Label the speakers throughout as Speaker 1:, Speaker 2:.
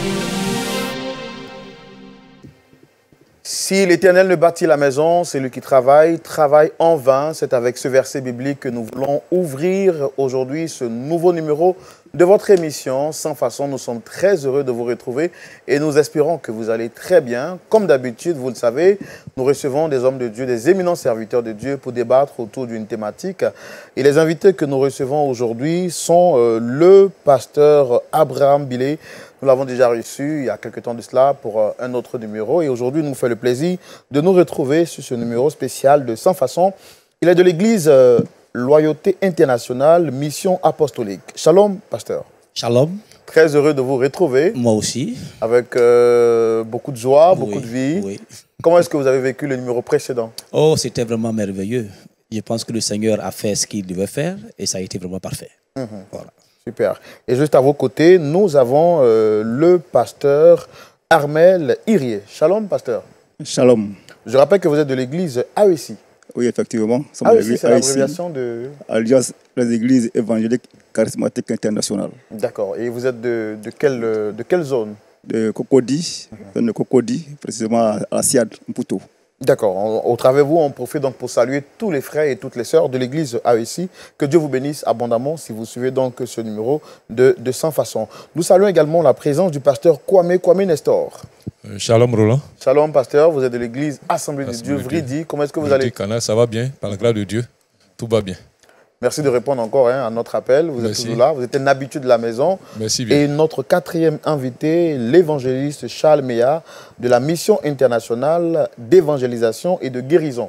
Speaker 1: Si l'Éternel ne bâtit la maison, c'est lui qui travaille en vain. C'est avec ce verset biblique que nous voulons ouvrir aujourd'hui ce nouveau numéro de votre émission. Sans façon, nous sommes très heureux de vous retrouver et nous espérons que vous allez très bien. Comme d'habitude, vous le savez, nous recevons des hommes de Dieu, des éminents serviteurs de Dieu pour débattre autour d'une thématique. Et les invités que nous recevons aujourd'hui sont le pasteur Abraham Bilé. Nous l'avons déjà reçu il y a quelques temps de cela pour un autre numéro. Et aujourd'hui, il nous fait le plaisir de nous retrouver sur ce numéro spécial de Sans façon. Il est de l'église Loyauté Internationale, Mission Apostolique. Shalom, pasteur.
Speaker 2: Shalom.
Speaker 1: Très heureux de vous retrouver.
Speaker 2: Moi aussi.
Speaker 1: Avec beaucoup de joie, beaucoup de vie.
Speaker 2: Oui.
Speaker 1: Comment est-ce que vous avez vécu le numéro précédent?
Speaker 2: Oh, c'était vraiment merveilleux. Je pense que le Seigneur a fait ce qu'il devait faire et ça a été vraiment parfait. Voilà.
Speaker 1: Super. Et juste à vos côtés, nous avons le pasteur Armel Irié. Shalom, pasteur.
Speaker 3: Shalom.
Speaker 1: Je rappelle que vous êtes de l'église AEC.
Speaker 3: Oui, effectivement.
Speaker 1: AEC, c'est l'abréviation de...
Speaker 3: Alliance des églises évangéliques charismatiques internationales.
Speaker 1: D'accord. Et vous êtes de quelle zone?
Speaker 3: De Cocody, zone de Cocody, précisément à Siad, Mputo.
Speaker 1: D'accord. Au travers de vous, on profite donc pour saluer tous les frères et toutes les sœurs de l'église AEC. Que Dieu vous bénisse abondamment si vous suivez donc ce numéro de Sans façon. Nous saluons également la présence du pasteur Kwame Nestor.
Speaker 4: Shalom Roland.
Speaker 1: Shalom pasteur, vous êtes de l'église Assemblée de Dieu, Vridi. Comment est-ce que vous allez?
Speaker 4: Ça va bien, par la grâce de Dieu, tout va bien.
Speaker 1: Merci de répondre encore à notre appel. Vous êtes toujours là, vous êtes un habitué de la maison.
Speaker 4: Merci bien.
Speaker 1: Et notre quatrième invité, l'évangéliste Charles Meya de la Mission internationale d'évangélisation et de guérison.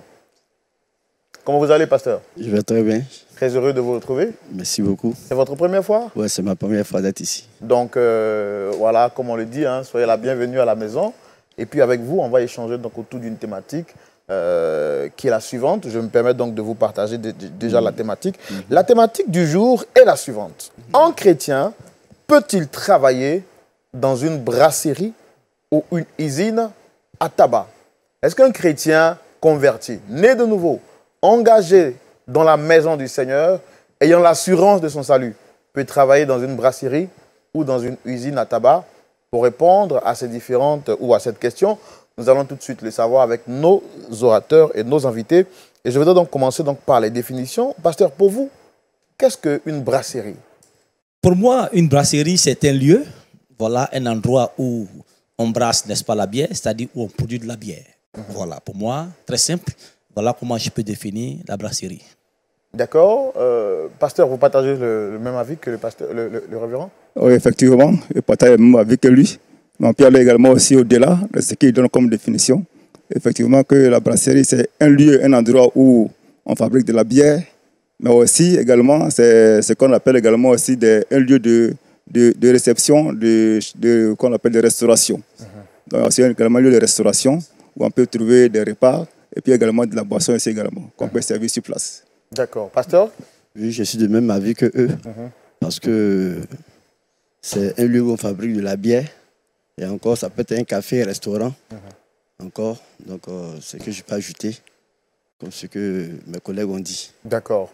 Speaker 1: Comment vous allez, pasteur?
Speaker 5: Je vais très bien.
Speaker 1: Très heureux de vous retrouver.
Speaker 5: Merci beaucoup.
Speaker 1: C'est votre première fois?
Speaker 5: Oui, c'est ma première fois d'être ici.
Speaker 1: Donc, voilà, comme on le dit, soyez la bienvenue à la maison. Et puis, avec vous, on va échanger donc, autour d'une thématique qui est la suivante. Je me permets donc de vous partager déjà la thématique. La thématique du jour est la suivante. Un chrétien peut-il travailler dans une brasserie ou une usine à tabac? Est-ce qu'un chrétien converti, né de nouveau, engagé dans la maison du Seigneur, ayant l'assurance de son salut, peut travailler dans une brasserie ou dans une usine à tabac? Pour répondre à ces différentes ou à cette question, nous allons tout de suite le savoir avec nos orateurs et nos invités. Et je voudrais donc commencer par les définitions. Pasteur, pour vous, qu'est-ce qu'une brasserie?
Speaker 2: Pour moi, une brasserie, c'est un lieu, voilà, un endroit où on brasse, n'est-ce pas, la bière, c'est-à-dire où on produit de la bière. Voilà, pour moi, très simple. Voilà comment je peux définir la brasserie. D'accord.
Speaker 1: Pasteur, vous partagez le même avis que le révérend?
Speaker 3: Oui, effectivement, je partage le même avis que lui. Mais on peut aller également aussi au-delà de ce qu'il donne comme définition. Effectivement, que la brasserie, c'est un lieu, un endroit où on fabrique de la bière, mais aussi également, c'est ce qu'on appelle également aussi un lieu de réception, qu'on appelle de restauration. Donc, c'est également un lieu de restauration où on peut trouver des repas et puis également de la boisson ici également, qu'on peut servir sur place.
Speaker 1: D'accord. Pasteur?
Speaker 5: Oui, je suis de même avis que eux, parce que c'est un lieu où on fabrique de la bière. Et encore, ça peut être un café, un restaurant. Encore, donc c'est ce que je peux ajouter, comme ce que mes collègues ont dit.
Speaker 1: D'accord.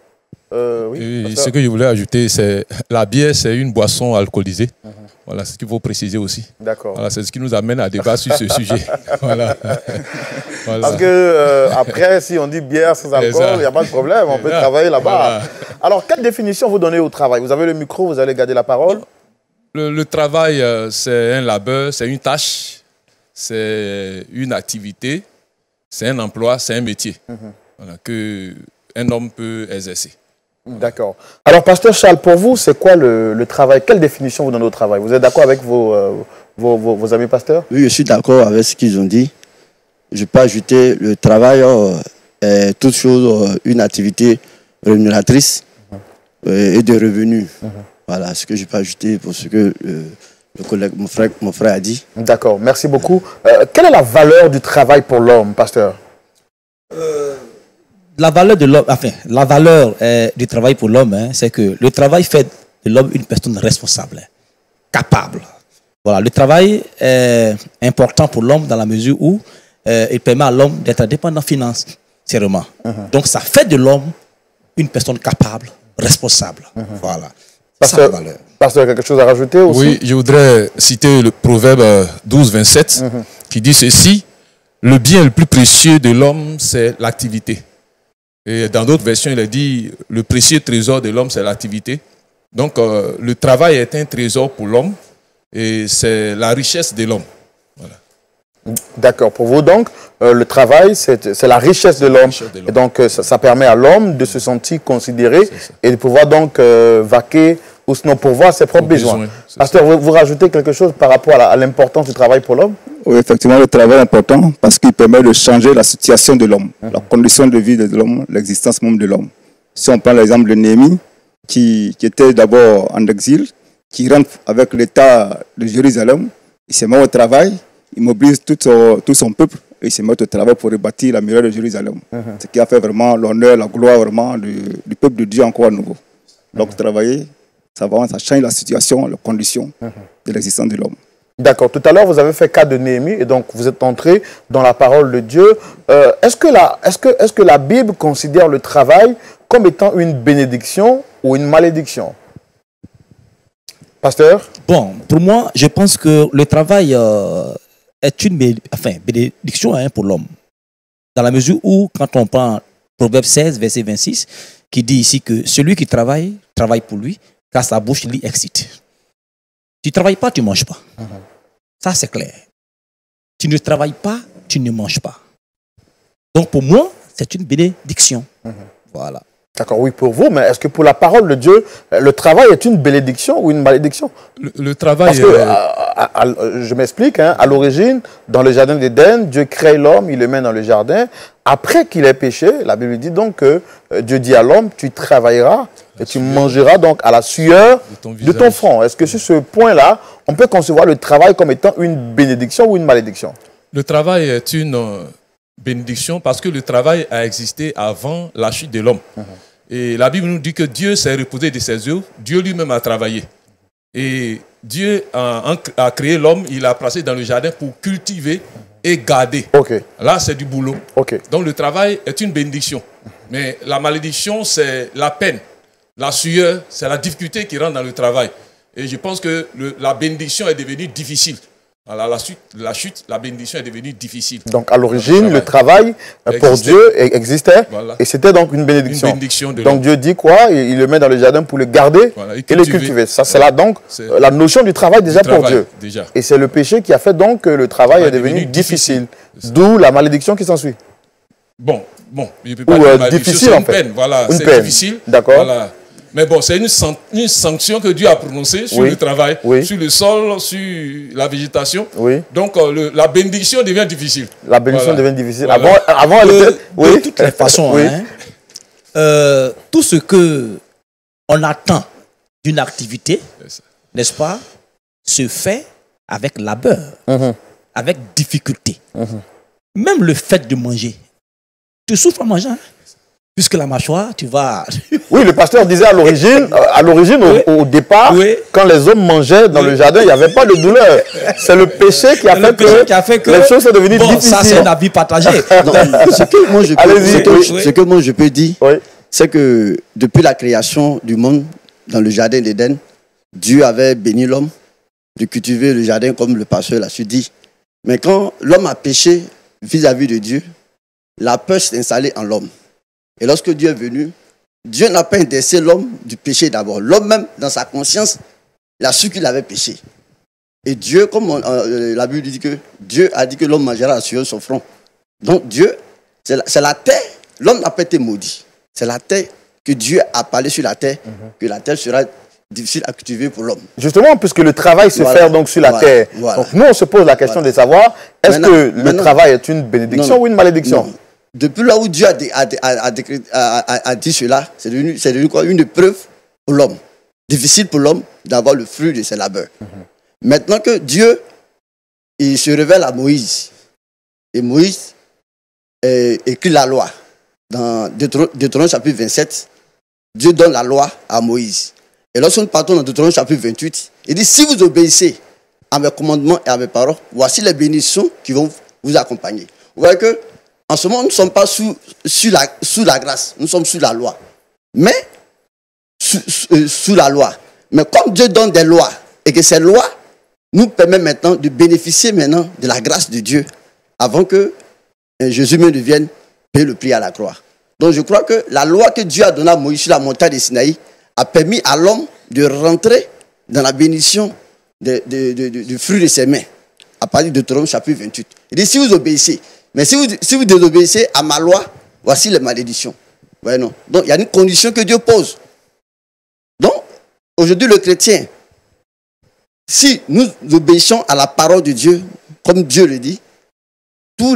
Speaker 4: Oui, ce que je voulais ajouter, c'est la bière, c'est une boisson alcoolisée. Voilà, c'est ce qu'il faut préciser aussi.
Speaker 1: D'accord.
Speaker 4: Voilà, c'est ce qui nous amène à débattre sur ce sujet. Voilà.
Speaker 1: Parce que après, si on dit bière sans alcool, il n'y a pas de problème, on peut travailler là-bas. Voilà. Alors, quelle définition vous donnez au travail? Vous avez le micro, vous allez garder la parole.
Speaker 4: Le travail, c'est un labeur, c'est une tâche, c'est une activité, c'est un emploi, c'est un métier voilà, qu'un homme peut exercer.
Speaker 1: D'accord. Alors, pasteur Charles, pour vous, c'est quoi le travail? Quelle définition vous donnez au travail? Vous êtes d'accord avec vos amis pasteurs?
Speaker 5: Oui, je suis d'accord avec ce qu'ils ont dit. Je peux ajouter le travail est toute chose, une activité rémunératrice et de revenus. Voilà ce que je peux ajouter pour ce que le collègue, mon frère a dit.
Speaker 1: D'accord, merci beaucoup. Quelle est la valeur du travail pour l'homme, pasteur?
Speaker 2: La valeur de l'homme, enfin, la valeur du travail pour l'homme, c'est que le travail fait de l'homme une personne responsable, capable. Voilà, le travail est important pour l'homme dans la mesure où il permet à l'homme d'être indépendant financièrement. Donc, ça fait de l'homme une personne capable, responsable. Voilà. C'est ça la valeur.
Speaker 1: Pasteur, quelque chose à rajouter aussi?
Speaker 4: Oui, je voudrais citer le proverbe 12, 27, qui dit ceci: le bien le plus précieux de l'homme, c'est l'activité. Et dans d'autres versions, il est dit le précieux trésor de l'homme, c'est l'activité. Donc, le travail est un trésor pour l'homme et c'est la richesse de l'homme. Voilà.
Speaker 1: D'accord. Pour vous, donc, le travail, c'est la richesse de l'homme. Et donc, ça permet à l'homme de se sentir considéré et de pouvoir donc vaquer ou sinon pourvoir ses propres besoins. Pasteur, vous rajoutez quelque chose par rapport à l'importance du travail pour l'homme?
Speaker 3: Oui, effectivement, le travail est important parce qu'il permet de changer la situation de l'homme, la condition de vie de l'homme, l'existence même de l'homme. Si on prend l'exemple de Néhémie, qui était d'abord en exil, qui rentre avec l'État de Jérusalem, il se met au travail, il mobilise tout son peuple et il se met au travail pour rebâtir la muraille de Jérusalem. Ce qui a fait vraiment l'honneur, la gloire vraiment du peuple de Dieu encore à nouveau. Donc travailler, ça change la situation, les conditions de l'existence de l'homme.
Speaker 1: D'accord. Tout à l'heure, vous avez fait cas de Néhémie et donc vous êtes entré dans la parole de Dieu. Est-ce que la Bible considère le travail comme étant une bénédiction ou une malédiction? Pasteur?
Speaker 2: Bon, pour moi, je pense que le travail est une bénédiction pour l'homme. Dans la mesure où, quand on prend Proverbe 16, verset 26, qui dit ici que celui qui travaille, travaille pour lui, car sa bouche l'y excite. Tu ne travailles pas, tu ne manges pas. Ça, c'est clair. Tu ne travailles pas, tu ne manges pas. Donc, pour moi, c'est une bénédiction. Voilà.
Speaker 1: D'accord, oui, pour vous, mais est-ce que pour la parole de Dieu, le travail est une bénédiction ou une malédiction?
Speaker 4: Le travail...
Speaker 1: Parce que, je m'explique, hein, à l'origine, dans le jardin d'Éden, Dieu crée l'homme, il le met dans le jardin. Après qu'il ait péché, la Bible dit donc que Dieu dit à l'homme, tu travailleras et tu mangeras donc à la sueur de ton front. Est-ce que sur ce point-là, on peut concevoir le travail comme étant une bénédiction ou une malédiction?
Speaker 4: Le travail est une bénédiction parce que le travail a existé avant la chute de l'homme. Et la Bible nous dit que Dieu s'est reposé de ses œuvres, Dieu lui-même a travaillé. Et Dieu a créé l'homme, il l'a placé dans le jardin pour cultiver et garder. Là, c'est du boulot. Donc le travail est une bénédiction. Mais la malédiction, c'est la peine. La sueur, c'est la difficulté qui rentre dans le travail. Et je pense que la bénédiction est devenue difficile. À la chute, la bénédiction est devenue difficile.
Speaker 1: Donc à l'origine, le travail pour Dieu existait et c'était donc une bénédiction. Donc Dieu dit quoi? Il le met dans le jardin pour le garder et le cultiver. Ça, c'est là donc la notion du travail déjà pour Dieu. Et c'est le péché qui a fait donc que le travail est devenu difficile. D'où la malédiction qui s'ensuit.
Speaker 4: Bon, je peux pas dire malédiction,
Speaker 1: difficile
Speaker 4: c'est
Speaker 1: en
Speaker 4: une
Speaker 1: fait.
Speaker 4: peine. Voilà, c'est difficile.
Speaker 1: D'accord.
Speaker 4: Voilà. Mais bon, c'est une sanction que Dieu a prononcée sur le travail, sur le sol, sur la végétation. Donc, la bénédiction devient difficile.
Speaker 1: La bénédiction devient difficile.
Speaker 2: Voilà.
Speaker 1: Avant elle était...
Speaker 2: De toutes les façons, tout ce qu'on attend d'une activité, n'est-ce pas, se fait avec labeur, avec difficulté. Même le fait de manger. Tu souffres en mangeant. Puisque la mâchoire, tu vas...
Speaker 1: Oui, le pasteur disait à l'origine, au départ, quand les hommes mangeaient dans le jardin, il n'y avait pas de douleur. C'est le péché qui a fait que les choses sont devenues difficiles.
Speaker 2: Ça, c'est un avis partagé.
Speaker 5: Ce que moi je peux dire, c'est que depuis la création du monde, dans le jardin d'Éden, Dieu avait béni l'homme de cultiver le jardin comme le pasteur l'a su dit. Mais quand l'homme a péché vis-à-vis de Dieu, la peur s'est installée en l'homme. Et lorsque Dieu est venu, Dieu n'a pas intéressé l'homme du péché d'abord. L'homme même, dans sa conscience, il a su qu'il avait péché. Et Dieu, comme la Bible dit que Dieu a dit que l'homme mangera la sueur de son front. Donc Dieu, c'est la terre. L'homme n'a pas été maudit. C'est la terre que Dieu a parlé sur la terre, que la terre sera difficile à cultiver pour l'homme.
Speaker 1: Justement, puisque le travail se fait donc sur la terre. Donc nous, on se pose la question de savoir, est-ce que le travail est une bénédiction ou une malédiction?
Speaker 5: Depuis là où Dieu a dit cela, c'est devenu quoi? Une épreuve pour l'homme. Difficile pour l'homme d'avoir le fruit de ses labeurs. Maintenant que Dieu, il se révèle à Moïse. Et Moïse écrit la loi. Dans Deutéronome chapitre 27, Dieu donne la loi à Moïse. Et lorsque nous partons dans Deutéronome chapitre 28, il dit, si vous obéissez à mes commandements et à mes paroles, voici les bénédictions qui vont vous accompagner. Vous voyez que en ce moment, nous ne sommes pas sous la grâce, nous sommes sous la loi. Mais, sous la loi. Mais comme Dieu donne des lois, et que ces lois nous permettent maintenant de bénéficier maintenant de la grâce de Dieu, avant que Jésus ne vienne payer le prix à la croix. Donc je crois que la loi que Dieu a donnée à Moïse sur la montagne de Sinaï a permis à l'homme de rentrer dans la bénédiction du fruit de ses mains. À partir de Deutéronome chapitre 28. Il dit, si vous obéissez, mais si vous désobéissez à ma loi, voici les malédictions. Ouais, non. Donc il y a une condition que Dieu pose. Donc, aujourd'hui le chrétien, si nous obéissons à la parole de Dieu, comme Dieu le dit, tous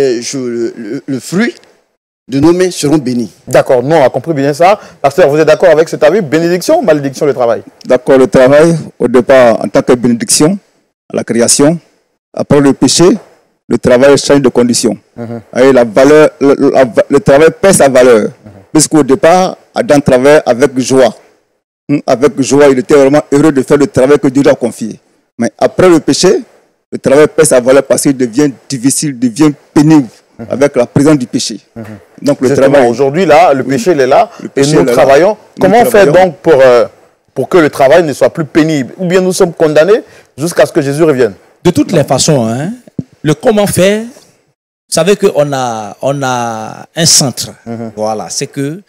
Speaker 5: le fruit de nos mains seront bénis.
Speaker 1: D'accord, nous on a compris bien ça. Pasteur, vous êtes d'accord avec cet avis? Bénédiction ou malédiction le travail?
Speaker 3: D'accord, le travail, au départ, en tant que bénédiction, à la création. Après le péché, le travail change de condition. Et la valeur, le travail perd sa valeur. Puisqu'au départ, Adam travaillait avec joie. Avec joie, il était vraiment heureux de faire le travail que Dieu lui a confié. Mais après le péché, le travail perd sa valeur parce qu'il devient difficile, devient pénible avec la présence du péché. Donc le travail.
Speaker 1: Aujourd'hui, là, le péché il est là et nous travaillons. Comment faire donc pour que le travail ne soit plus pénible? Ou bien nous sommes condamnés jusqu'à ce que Jésus revienne?
Speaker 2: De toutes les façons, hein, le comment faire, vous savez qu'on a un centre. Voilà, c'est que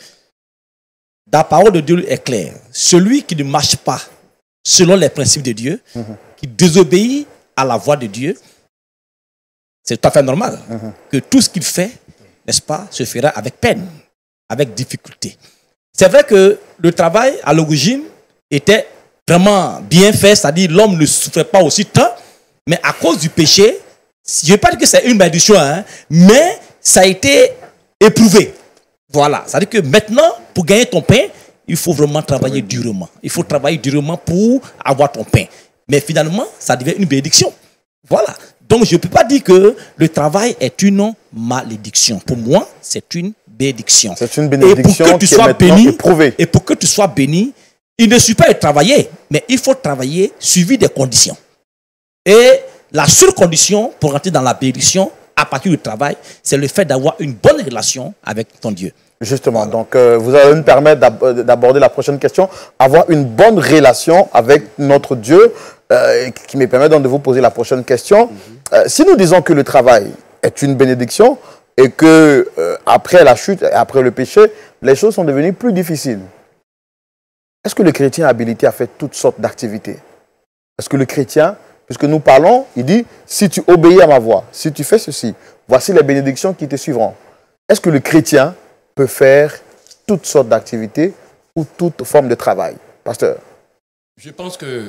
Speaker 2: la parole de Dieu est claire. Celui qui ne marche pas selon les principes de Dieu, qui désobéit à la voix de Dieu, c'est tout à fait normal que tout ce qu'il fait, n'est-ce pas, se fera avec peine, avec difficulté. C'est vrai que le travail, à l'origine, était vraiment bien fait, c'est-à-dire l'homme ne souffrait pas aussi tant, mais à cause du péché, je ne veux pas dire que c'est une malédiction, hein, mais ça a été éprouvé. Voilà, c'est-à-dire que maintenant, pour gagner ton pain, il faut vraiment travailler durement. Il faut travailler durement pour avoir ton pain. Mais finalement, ça devient une bénédiction. Voilà. Donc, je ne peux pas dire que le travail est une malédiction. Pour moi, c'est une bénédiction.
Speaker 1: C'est une bénédiction
Speaker 2: et pour que tu sois béni,
Speaker 1: éprouvée.
Speaker 2: Et pour que tu sois béni, il ne suffit pas de travailler, mais il faut travailler suivi des conditions. Et la seule condition pour rentrer dans la bénédiction, à partir du travail, c'est le fait d'avoir une bonne relation avec ton Dieu.
Speaker 1: Justement, donc vous allez me permettre d'aborder la prochaine question. Avoir une bonne relation avec notre Dieu, qui me permet donc de vous poser la prochaine question. Si nous disons que le travail est une bénédiction et que après la chute, après le péché, les choses sont devenues plus difficiles, est-ce que le chrétien est habilité à faire toutes sortes d'activités? Est-ce que le chrétien, puisque nous parlons, il dit, si tu obéis à ma voix, si tu fais ceci, voici les bénédictions qui te suivront. Est-ce que le chrétien peut faire toutes sortes d'activités ou toute forme de travail? Pasteur.
Speaker 4: Je pense que,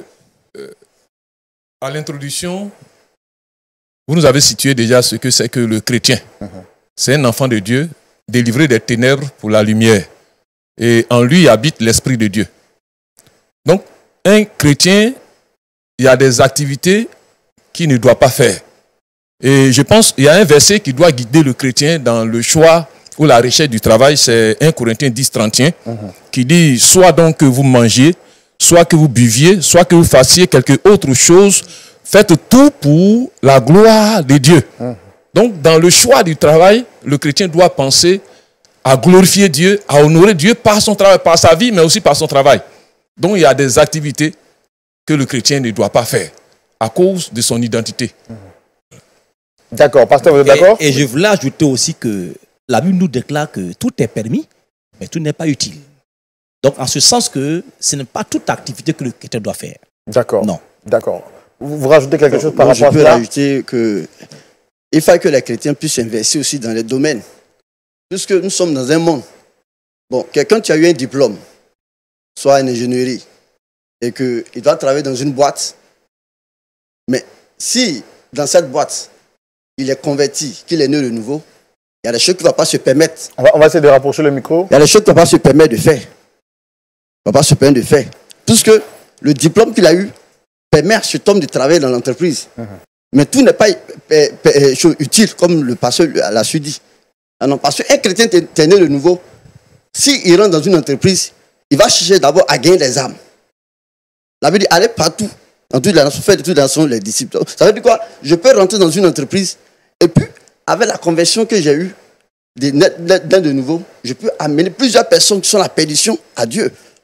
Speaker 4: à l'introduction, vous nous avez situé déjà ce que c'est que le chrétien. C'est un enfant de Dieu, délivré des ténèbres pour la lumière. Et en lui habite l'Esprit de Dieu. Donc, un chrétien, il y a des activités qu'il ne doit pas faire. Et je pense qu'il y a un verset qui doit guider le chrétien dans le choix ou la recherche du travail, c'est 1 Corinthiens 10, 31, qui dit, soit donc que vous mangiez, soit que vous buviez, soit que vous fassiez quelque autre chose, faites tout pour la gloire de Dieu. Donc, dans le choix du travail, le chrétien doit penser à glorifier Dieu, à honorer Dieu par son travail, par sa vie, mais aussi par son travail. Donc, il y a des activités que le chrétien ne doit pas faire à cause de son identité.
Speaker 1: D'accord. Pasteur, vous êtes d'accord?
Speaker 2: Et je voulais ajouter aussi que la Bible nous déclare que tout est permis, mais tout n'est pas utile. Donc, en ce sens que ce n'est pas toute activité que le chrétien doit faire.
Speaker 1: D'accord.
Speaker 2: Non.
Speaker 1: D'accord. Vous rajoutez quelque chose par rapport à ça?
Speaker 5: Je peux rajouter qu'il faut que les chrétiens puissent investir aussi dans les domaines. Puisque nous sommes dans un monde. Bon, quelqu'un qui a eu un diplôme, soit en ingénierie, et qu'il doit travailler dans une boîte, mais si dans cette boîte, il est converti, qu'il est né de nouveau, il y a des choses qu'il ne va pas se permettre.
Speaker 1: On va essayer de rapprocher le micro.
Speaker 5: Il y a des choses qu'il ne va pas se permettre de faire. Il ne va pas se permettre de faire. Puisque le diplôme qu'il a eu permet à cet homme de travailler dans l'entreprise. Mais tout n'est pas utile, comme le pasteur l'a su dit. Ah non, parce qu'un chrétien est né de nouveau, s'il rentre dans une entreprise, il va chercher d'abord à gagner des âmes. La Bible dit, allez partout, dans toutes les nations, faire de toutes les nations les disciples. Ça veut dire quoi? Je peux rentrer dans une entreprise, et puis, avec la conversion que j'ai eue, d'un de nouveau, je peux amener plusieurs personnes qui sont à la perdition à Dieu.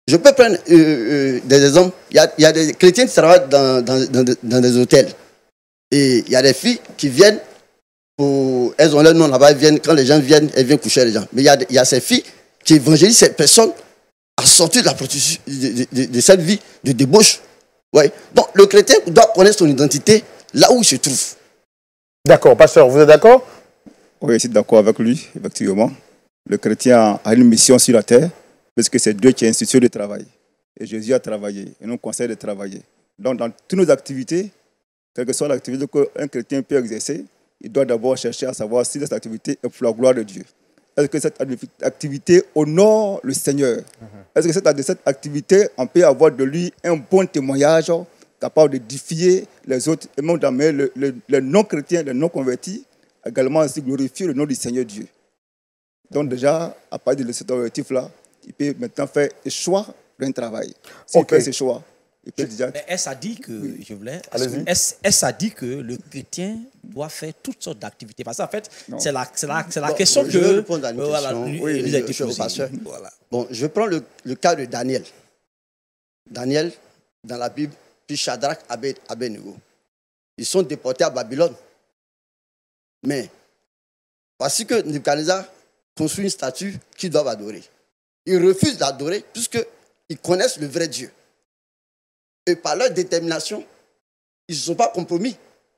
Speaker 5: Je peux prendre des exemples. Il y a des chrétiens qui travaillent dans des hôtels. Et il y a des filles qui viennent, elles ont leur nom là-bas, quand les gens viennent, elles viennent coucher les gens. Mais il y a ces filles qui évangélisent ces personnes à sortir de la prostitution, de cette vie de débauche. Ouais. Donc le chrétien doit connaître son identité là où il se trouve.
Speaker 1: D'accord, pasteur, vous êtes d'accord?
Speaker 3: Oui, je suis d'accord avec lui, effectivement. Le chrétien a une mission sur la terre, parce que c'est Dieu qui a institué le travail. Et Jésus a travaillé, et nous conseille de travailler. Donc, dans toutes nos activités, quelle que soit l'activité qu'un chrétien peut exercer, il doit d'abord chercher à savoir si cette activité est pour la gloire de Dieu. Est-ce que cette activité honore le Seigneur? Est-ce que cette activité, on peut avoir de lui un bon témoignage capable d'édifier les autres, et même d'amener les non-chrétiens, les non-convertis, également aussi glorifier le nom du Seigneur Dieu. Donc déjà, à partir de cet objectif-là, il peut maintenant faire le choix d'un travail. S'il fait ce choix, il peut déjà...
Speaker 2: Mais est-ce a dit que,
Speaker 3: oui.
Speaker 2: je voulais,
Speaker 1: Allez-y.
Speaker 2: est-ce a dit que le chrétien doit faire toutes sortes d'activités? Parce qu'en fait, c'est la
Speaker 5: Bon,
Speaker 2: question
Speaker 5: je
Speaker 2: que...
Speaker 5: vais répondre à une question.
Speaker 2: voilà,
Speaker 5: Oui,
Speaker 2: lui a été
Speaker 5: cher
Speaker 2: posée.
Speaker 5: pasteur.
Speaker 2: Voilà.
Speaker 5: Bon, je prends le cas de Daniel. Daniel, dans la Bible, puis Shadrach, Abednego. Ils sont déportés à Babylone. Mais, parce que Nebuchadnezzar construit une statue qu'ils doivent adorer. Ils refusent d'adorer puisqu'ils connaissent le vrai Dieu. Et par leur détermination, ils ne se sont pas compromis.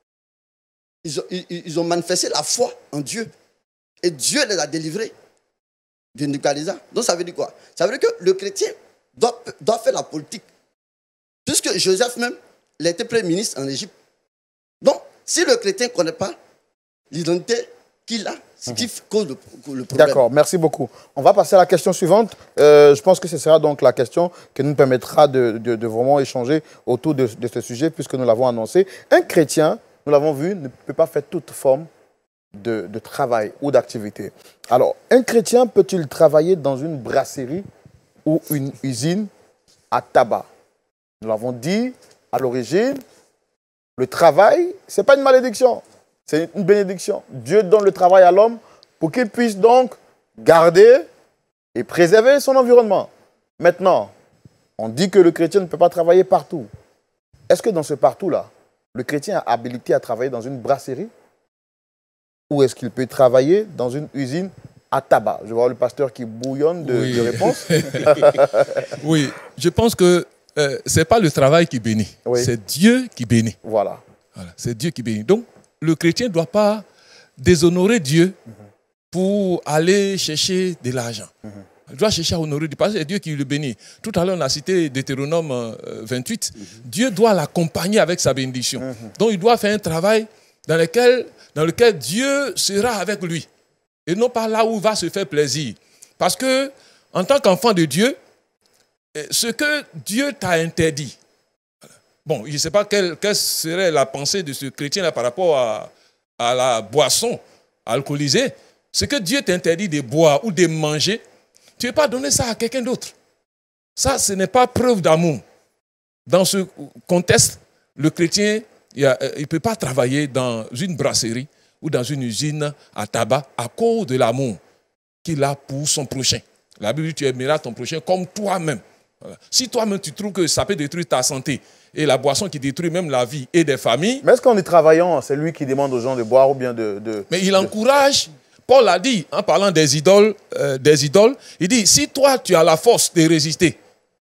Speaker 5: Ils ont manifesté la foi en Dieu. Et Dieu les a délivrés de Nebuchadnezzar. Donc ça veut dire quoi? Ça veut dire que le chrétien doit faire la politique. Puisque Joseph même, il était premier ministre en Égypte. Donc, si le chrétien ne connaît pas l'identité qu'il a, ce qui cause le problème.
Speaker 1: D'accord, merci beaucoup. On va passer à la question suivante. Je pense que ce sera donc la question qui nous permettra de vraiment échanger autour de ce sujet, puisque nous l'avons annoncé. Un chrétien, nous l'avons vu, ne peut pas faire toute forme de travail ou d'activité. Alors, un chrétien peut-il travailler dans une brasserie ou une usine à tabac? Nous l'avons dit, à l'origine, le travail, ce n'est pas une malédiction. C'est une bénédiction. Dieu donne le travail à l'homme pour qu'il puisse donc garder et préserver son environnement. Maintenant, on dit que le chrétien ne peut pas travailler partout. Est-ce que dans ce partout-là, le chrétien a habilité à travailler dans une brasserie? Ou est-ce qu'il peut travailler dans une usine à tabac? Je vois le pasteur qui bouillonne de réponses.
Speaker 4: Oui, je pense que ce n'est pas le travail qui bénit, c'est Dieu qui bénit.
Speaker 1: Voilà.
Speaker 4: C'est Dieu qui bénit. Donc, le chrétien ne doit pas déshonorer Dieu pour aller chercher de l'argent. Il doit chercher à honorer Dieu, parce que c'est Dieu qui le bénit. Tout à l'heure, on a cité Deutéronome 28. Dieu doit l'accompagner avec sa bénédiction. Donc, il doit faire un travail dans lequel Dieu sera avec lui. Et non pas là où il va se faire plaisir. Parce que, en tant qu'enfant de Dieu, ce que Dieu t'a interdit, bon, je ne sais pas quelle serait la pensée de ce chrétien-là par rapport à la boisson alcoolisée. Ce que Dieu t'interdit de boire ou de manger, tu ne peux pas donner ça à quelqu'un d'autre. Ça, ce n'est pas preuve d'amour. Dans ce contexte, le chrétien, il ne peut pas travailler dans une brasserie ou dans une usine à tabac à cause de l'amour qu'il a pour son prochain. La Bible dit, tu aimeras ton prochain comme toi-même. Voilà. Si toi-même, tu trouves que ça peut détruire ta santé, et la boisson qui détruit même la vie et des familles...
Speaker 1: Mais est-ce qu'en y travaillant, c'est lui qui demande aux gens de boire ou bien
Speaker 4: Mais il encourage... Paul a dit, en parlant des idoles, il dit, si toi, tu as la force de résister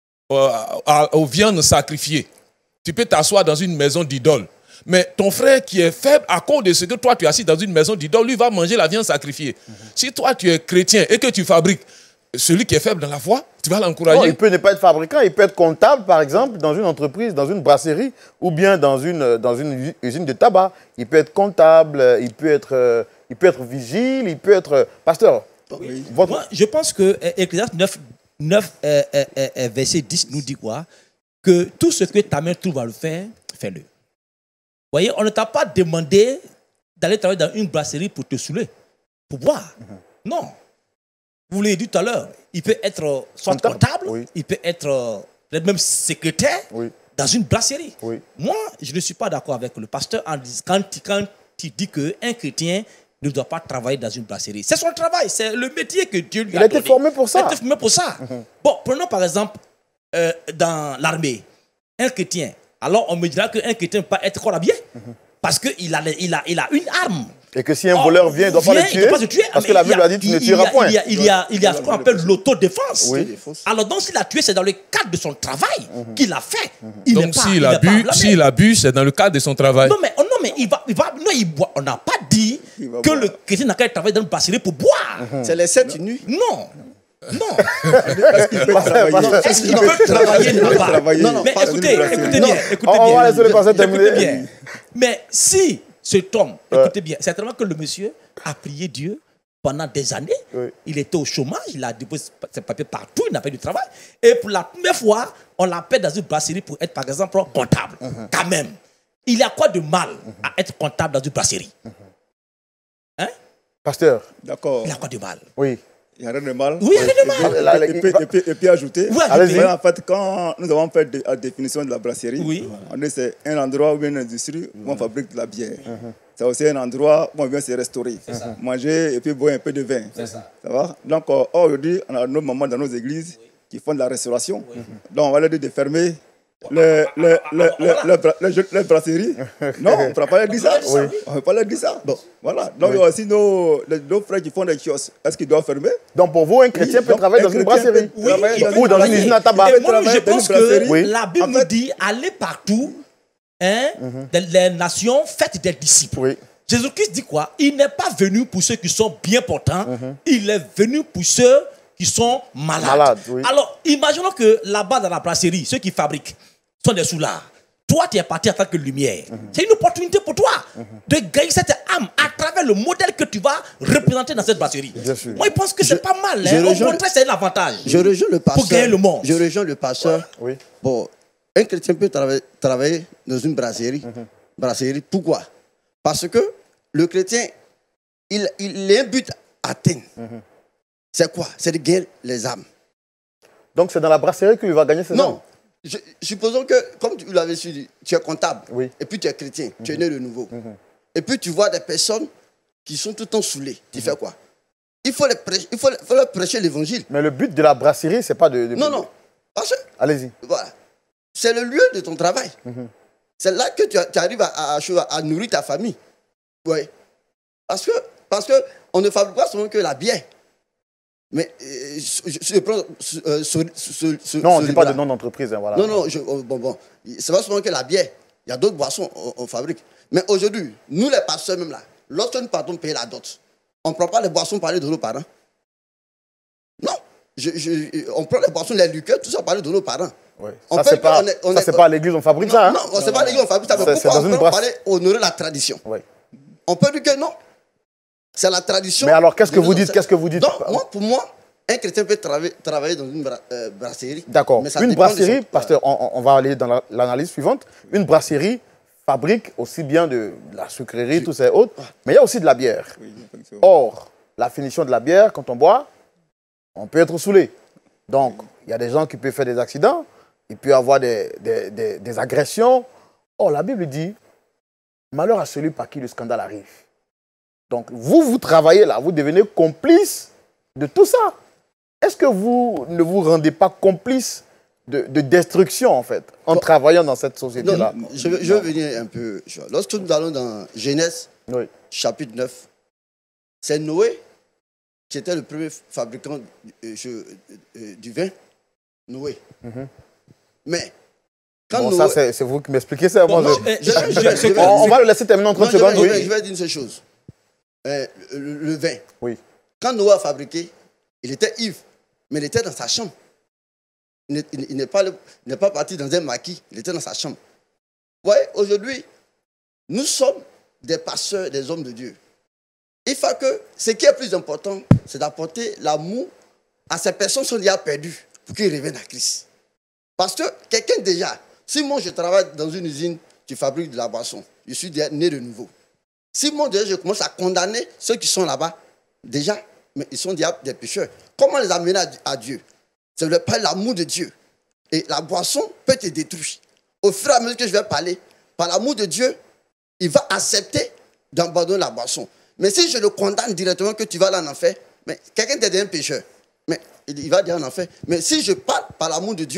Speaker 4: aux viandes sacrifiées, tu peux t'asseoir dans une maison d'idole. Mais ton frère qui est faible, à cause de ce que toi, tu es assis dans une maison d'idole, lui va manger la viande sacrifiée. Si toi, tu es chrétien et que tu fabriques celui qui est faible dans la foi, tu vas l'encourager.
Speaker 1: Il peut ne pas être fabricant, il peut être comptable, par exemple, dans une entreprise, dans une brasserie, ou bien dans une usine de tabac. Il peut être comptable, il peut être vigile, il peut être pasteur.
Speaker 2: Oui. Moi, je pense que Ecclésiaste 9 verset 10 nous dit quoi? Que tout ce que ta main trouve à le faire, fais-le. Vous voyez, on ne t'a pas demandé d'aller travailler dans une brasserie pour te saouler, pour boire. Non. Vous l'avez dit tout à l'heure, il peut être soit comptable, il peut être même secrétaire dans une brasserie. Moi, je ne suis pas d'accord avec le pasteur quand il dit qu'un chrétien ne doit pas travailler dans une brasserie. C'est son travail, c'est le métier que Dieu lui a donné.
Speaker 1: Il a été formé pour ça.
Speaker 2: Il a été formé pour ça. Bon, prenons par exemple dans l'armée, un chrétien, alors on me dira qu'un chrétien ne peut pas être corps habillé parce qu'il a une arme.
Speaker 1: Et que si un voleur vient, il ne doit pas le tuer. Parce que la Bible a dit tu ne tueras point.
Speaker 2: Il y a ce qu'on appelle l'autodéfense.
Speaker 1: Oui.
Speaker 2: Alors donc s'il a tué, c'est dans le cadre de son travail qu'il a fait.
Speaker 4: Donc s'il a bu, c'est dans le cadre de son travail.
Speaker 2: Non mais il boit. On n'a pas dit que le chrétien n'a qu'à travailler dans une brasserie pour boire.
Speaker 5: C'est les 7 nus.
Speaker 2: Non. Non.
Speaker 3: Est-ce qu'il peut travailler?
Speaker 2: Est-ce qu'il peut travailler là-bas? Non, mais écoutez bien.
Speaker 1: On va laisser le pasteur terminer.
Speaker 2: Mais si cet homme, écoutez bien, c'est certainement que le monsieur a prié Dieu pendant des années.
Speaker 1: Oui.
Speaker 2: Il était au chômage, il a déposé ses papiers partout, il n'a pas eu de travail. Et pour la première fois, on l'appelle dans une brasserie pour être, par exemple, comptable. Quand même. Il y a quoi de mal à être comptable dans une brasserie? Hein?
Speaker 1: Pasteur.
Speaker 3: D'accord.
Speaker 2: Il y a quoi de mal?
Speaker 1: Oui.
Speaker 3: Il n'y a rien de mal.
Speaker 2: Oui, il y a rien de mal.
Speaker 3: Et puis ajouter,
Speaker 2: Oui, allez-y.
Speaker 3: en fait, quand nous avons fait la définition de la brasserie,
Speaker 2: Oui.
Speaker 3: on dit que c'est un endroit ou une industrie où on fabrique de la bière. C'est aussi un endroit où on vient se restaurer, manger et puis boire un peu de vin. Ça va? Donc aujourd'hui, on a nos mamans dans nos églises qui font de la restauration. Donc on va leur dire de fermer les brasseries. Non, on ne pourra pas leur dire ça. On ne peut pas leur dire ça. Bon, voilà. Donc il y a aussi nos frères qui font des kiosques. Est-ce qu'ils doivent fermer?
Speaker 1: Donc pour vous, un chrétien peut travailler dans une brasserie ou dans une usine à tabac.
Speaker 2: Et moi, je pense que
Speaker 1: Oui.
Speaker 2: la Bible nous dit allez partout, dans les nations, faites des disciples.
Speaker 1: Oui.
Speaker 2: Jésus-Christ dit quoi? Il n'est pas venu pour ceux qui sont bien portants, il est venu pour ceux qui sont malades.
Speaker 1: Oui.
Speaker 2: Alors, imaginons que là-bas dans la brasserie, ceux qui fabriquent sont des soulards. Toi, tu es parti en tant que lumière. C'est une opportunité pour toi de gagner cette âme à travers le modèle que tu vas représenter dans cette brasserie.
Speaker 1: Bien sûr.
Speaker 2: Moi, je pense que c'est pas mal. Au contraire, c'est un avantage.
Speaker 5: Je rejoins le pasteur.
Speaker 2: Pour gagner le monde.
Speaker 5: Je rejoins le pasteur.
Speaker 1: Oui.
Speaker 5: Bon, un chrétien peut travailler dans une brasserie. Brasserie. Pourquoi? Parce que le chrétien, il a un but à atteindre. C'est quoi? C'est de gagner les âmes.
Speaker 1: Donc c'est dans la brasserie qu'il va gagner ses âmes?
Speaker 5: Non. Supposons que, comme tu l'avais su, tu es comptable,
Speaker 1: Oui.
Speaker 5: et puis tu es chrétien, tu es né de nouveau. Et puis tu vois des personnes qui sont tout le temps saoulées. Tu fais quoi? Il faut leur prêcher l'évangile.
Speaker 1: Mais le but de la brasserie, c'est pas de...
Speaker 5: Non. Parce que,
Speaker 1: Allez-y.
Speaker 5: voilà, c'est le lieu de ton travail. C'est là que tu arrives à nourrir ta famille. Oui. Parce que on ne fabrique pas seulement que la bière. Mais je prends
Speaker 1: non, on ne dit pas de nom d'entreprise. Hein, voilà.
Speaker 5: Non, bon. C'est pas seulement que la bière. Il y a d'autres boissons on fabrique. Mais aujourd'hui, nous les pasteurs même là, lorsque nous partons payer la dot, on ne prend pas les boissons parler de nos parents. Non. On prend les boissons, les liqueurs, tout ça parler de nos parents.
Speaker 1: Ouais. Ça, c'est pas à l'église, on fabrique ça. Hein?
Speaker 5: Non, c'est pas à l'église, on fabrique ça. Mais pourquoi on peut parler, honorer la tradition?
Speaker 1: Ouais.
Speaker 5: On peut dire que non. C'est la tradition.
Speaker 1: Mais alors, qu'est-ce que vous dites?
Speaker 5: Donc, pour moi, un chrétien peut travailler dans une brasserie.
Speaker 1: D'accord. Une brasserie, parce qu'on va aller dans l'analyse suivante. Une brasserie fabrique aussi bien de la sucrerie, tout ça et autres, mais il y a aussi de la bière. Or, la finition de la bière, quand on boit, on peut être saoulé. Donc, il y a des gens qui peuvent faire des accidents, il peut y avoir des agressions. Or, la Bible dit, malheur à celui par qui le scandale arrive. Donc, vous travaillez là, vous devenez complice de tout ça. Est-ce que vous ne vous rendez pas complice de destruction, en fait, en travaillant dans cette société-là?
Speaker 5: Je vais venir un peu. Lorsque nous allons dans Genèse, chapitre 9, c'est Noé qui était le premier fabricant du vin. Noé. Mais, quand Noé...
Speaker 1: ça, c'est vous qui m'expliquez ça.
Speaker 2: Bon,
Speaker 1: on va le laisser terminer en 30 secondes.
Speaker 5: Je vais dire une seule chose. Le vin.
Speaker 1: Oui.
Speaker 5: Quand Noé a fabriqué, il était ivre, mais il était dans sa chambre. Il n'est pas parti dans un maquis, il était dans sa chambre. Vous voyez, aujourd'hui, nous sommes des pasteurs, des hommes de Dieu. Il faut que ce qui est plus important, c'est d'apporter l'amour à ces personnes qui sont déjà perdues pour qu'ils reviennent à Christ. Parce que quelqu'un déjà, si moi je travaille dans une usine qui fabrique de la boisson, je suis déjà né de nouveau. Si moi déjà je commence à condamner ceux qui sont là-bas, déjà, mais ils sont déjà des pécheurs. Comment les amener à Dieu? C'est par l'amour de Dieu. Et la boisson peut te détruire. Au fur et à mesure que je vais parler, par l'amour de Dieu, il va accepter d'abandonner la boisson. Mais si je le condamne directement que tu vas aller en enfer, mais quelqu'un t'est un pécheur, mais il va dire en enfer. Mais si je parle par l'amour de Dieu,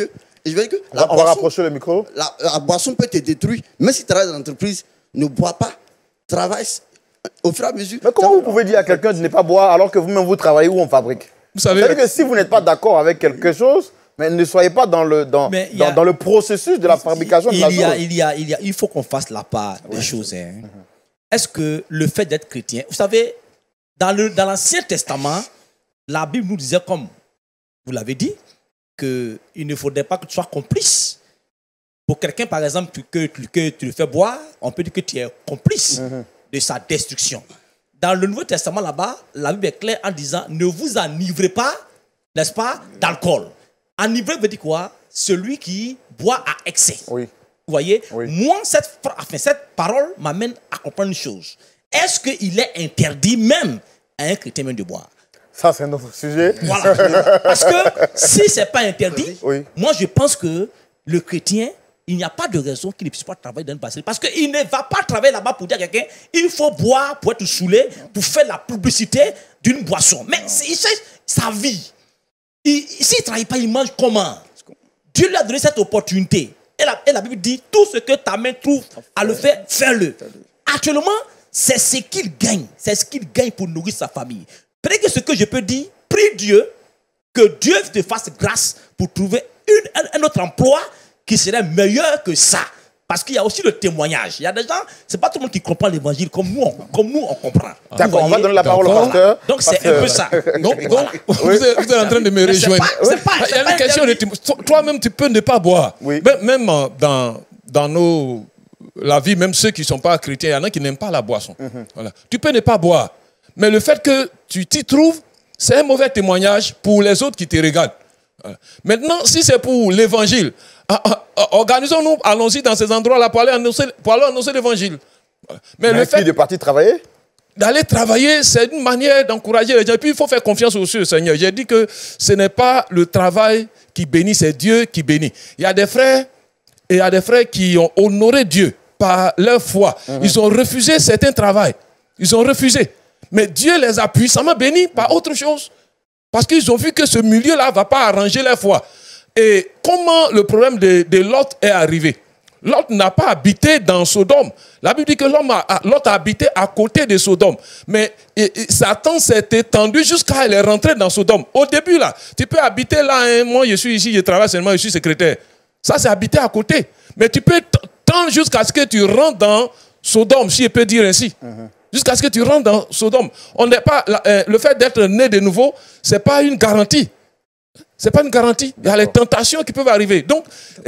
Speaker 5: Et je veux dire que
Speaker 1: On va rapprocher le micro.
Speaker 5: La boisson peut te détruire. Même si tu travailles dans l'entreprise, ne bois pas. Travaille au fur et à mesure.
Speaker 1: Mais comment vous pouvez dire à quelqu'un de ne pas boire alors que vous-même vous travaillez où on fabrique?
Speaker 4: Vous savez,
Speaker 1: C'est-à-dire que si vous n'êtes pas d'accord avec quelque chose, mais ne soyez pas dans le processus de la fabrication de la chose.
Speaker 2: Il faut qu'on fasse la part des choses. Hein. Est-ce que le fait d'être chrétien, vous savez, dans l'Ancien Testament, la Bible nous disait, comme vous l'avez dit, qu'il ne faudrait pas que tu sois complice. Pour quelqu'un, par exemple, que tu le fais boire, on peut dire que tu es complice de sa destruction. Dans le Nouveau Testament, là-bas, la Bible est claire en disant, ne vous enivrez pas, n'est-ce pas, d'alcool. Enivrer veut dire quoi? Celui qui boit à excès.
Speaker 1: Oui.
Speaker 2: Vous voyez?
Speaker 1: Oui.
Speaker 2: Moi, cette parole m'amène à comprendre une chose. Est-ce qu'il est interdit même à un chrétien même de boire?
Speaker 1: Ça, c'est un autre sujet.
Speaker 2: Voilà. Parce que si ce n'est pas interdit,
Speaker 1: Oui.
Speaker 2: moi, je pense que le chrétien, il n'y a pas de raison qu'il ne puisse pas travailler dans une brasserie. Parce qu'il ne va pas travailler là-bas pour dire à quelqu'un, il faut boire pour être saoulé, pour faire la publicité d'une boisson. Mais il cherche sa vie. S'il ne travaille pas, il mange comment? Dieu lui a donné cette opportunité. Et la Bible dit, tout ce que ta main trouve à le faire, fais-le. Actuellement, c'est ce qu'il gagne. C'est ce qu'il gagne pour nourrir sa famille. Peut-être que ce que je peux dire, prie Dieu, que Dieu te fasse grâce pour trouver un autre emploi qui serait meilleur que ça. Parce qu'il y a aussi le témoignage. Il y a des gens, c'est pas tout le monde qui comprend l'évangile comme nous on comprend.
Speaker 1: D'accord, on va donner la parole au pasteur.
Speaker 2: Donc c'est un peu ça.
Speaker 4: Donc vous êtes en train de me rejoindre. Il y a une question de toi-même, tu peux ne pas boire.
Speaker 1: Oui.
Speaker 4: Même dans la vie, même ceux qui ne sont pas chrétiens, il y en a qui n'aiment pas la boisson. Voilà. Tu peux ne pas boire. Mais le fait que tu t'y trouves, c'est un mauvais témoignage pour les autres qui te regardent. Voilà. Maintenant, si c'est pour l'évangile, organisons-nous, allons-y dans ces endroits-là pour aller annoncer l'évangile. Voilà. Mais le fait
Speaker 1: de partir travailler?
Speaker 4: D'aller travailler, c'est une manière d'encourager les gens. Et puis, il faut faire confiance aussi au Seigneur. J'ai dit que ce n'est pas le travail qui bénit, c'est Dieu qui bénit. Il y a des frères qui ont honoré Dieu par leur foi. Ils ont refusé certains travails. Ils ont refusé. Mais Dieu les a puissamment bénis par autre chose. Parce qu'ils ont vu que ce milieu-là ne va pas arranger leur foi. Et comment le problème de Lot est arrivé? Lot n'a pas habité dans Sodome. La Bible dit que Lot a habité à côté de Sodome. Mais Satan s'est étendu jusqu'à aller rentrer dans Sodome. Au début, là, tu peux habiter là. Hein, moi, je suis ici, je travaille seulement, je suis secrétaire. Ça, c'est habiter à côté. Mais tu peux tendre jusqu'à ce que tu rentres dans Sodome, si je peux dire ainsi. Jusqu'à ce que tu rentres dans Sodome. Le fait d'être né de nouveau, ce n'est pas une garantie. Ce n'est pas une garantie. Il y a les tentations qui peuvent arriver. Donc, il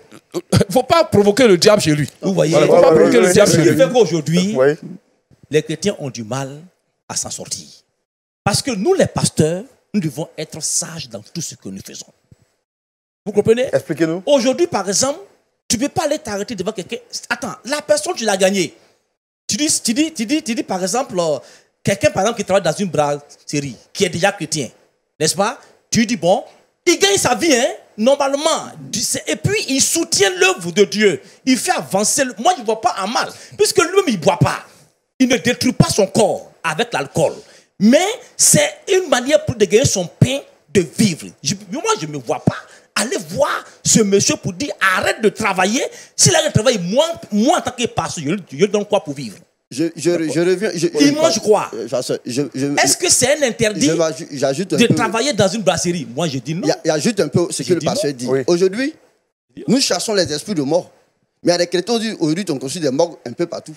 Speaker 4: ne faut pas provoquer le diable chez lui.
Speaker 2: Vous voyez,
Speaker 4: il ne faut pas provoquer le diable chez lui.
Speaker 2: Aujourd'hui, les chrétiens ont du mal à s'en sortir. Parce que nous, les pasteurs, nous devons être sages dans tout ce que nous faisons. Vous comprenez?
Speaker 1: Expliquez-nous.
Speaker 2: Aujourd'hui, par exemple, tu ne peux pas aller t'arrêter devant quelqu'un. Attends, la personne, tu l'as gagnée. Tu dis, par exemple, quelqu'un, par exemple, qui travaille dans une brasserie, qui est déjà chrétien, n'est-ce pas? Tu dis, bon, il gagne sa vie, hein, normalement. Et puis, il soutient l'œuvre de Dieu. Il fait avancer. Moi, je ne vois pas en mal. Puisque lui-même, il ne boit pas. Il ne détruit pas son corps avec l'alcool. Mais c'est une manière pour de gagner son pain de vivre. Moi, je ne me vois pas aller voir ce monsieur pour dire arrête de travailler. S'il arrête de travailler, moi en tant que pasteur, je lui donne quoi pour vivre?
Speaker 5: Je reviens.
Speaker 2: Il mange quoi? Est-ce que c'est un interdit de travailler dans une brasserie? Moi, je dis non.
Speaker 5: Il y a juste un peu ce que le pasteur dit. Oui. Aujourd'hui, nous chassons les esprits de mort. Mais il y a des chrétiens qui disent aujourd'hui, on construit des morgues un peu partout.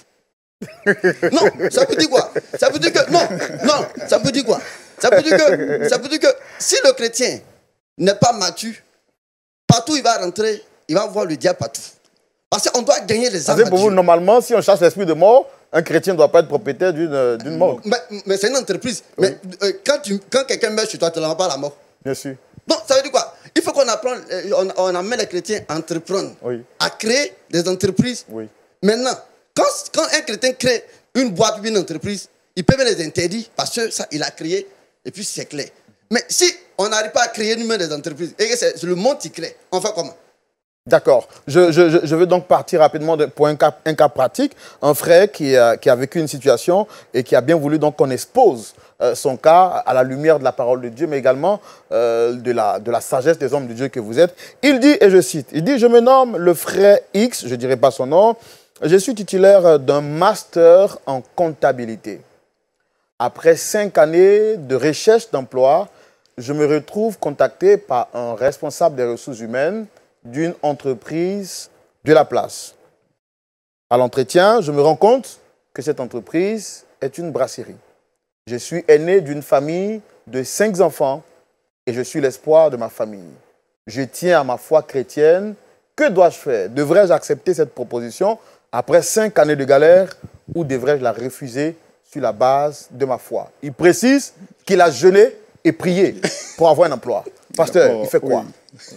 Speaker 5: Non, ça veut dire quoi? Ça veut dire que. Non, ça veut dire quoi? Ça veut dire que si le chrétien n'est pas mature, partout il va rentrer, il va voir le diable partout. Parce qu'on doit gagner les âmes.
Speaker 1: Pour vous, normalement, si on chasse l'esprit de mort, un chrétien ne doit pas être propriétaire d'une morgue.
Speaker 5: Mais c'est une entreprise. Oui. Mais quand quelqu'un meurt chez toi, tu ne l'as pas la mort.
Speaker 1: Bien sûr.
Speaker 5: Donc, ça veut dire quoi? Il faut qu'on apprenne, on amène les chrétiens à entreprendre, à créer des entreprises. Oui. Maintenant, quand un chrétien crée une boîte ou une entreprise, il peut même les interdire parce que ça, il a créé et puis c'est clair. Mais si on n'arrive pas à créer nous-mêmes des entreprises et que c'est le monde qui crée, on fait comment?
Speaker 1: D'accord. Je veux donc partir rapidement pour un cas pratique. Un frère qui a vécu une situation et qui a bien voulu donc qu'on expose son cas à la lumière de la parole de Dieu, mais également de la sagesse des hommes de Dieu que vous êtes. Il dit, et je cite, il dit « Je me nomme le frère X, je ne dirai pas son nom, je suis titulaire d'un master en comptabilité. Après 5 années de recherche d'emploi, je me retrouve contacté par un responsable des ressources humaines d'une entreprise de la place. À l'entretien, je me rends compte que cette entreprise est une brasserie. Je suis aîné d'une famille de 5 enfants et je suis l'espoir de ma famille. Je tiens à ma foi chrétienne. Que dois-je faire? Devrais-je accepter cette proposition après 5 années de galère ou devrais-je la refuser sur la base de ma foi? Il précise qu'il a jeûné et prié pour avoir un emploi. Pasteur, il fait quoi?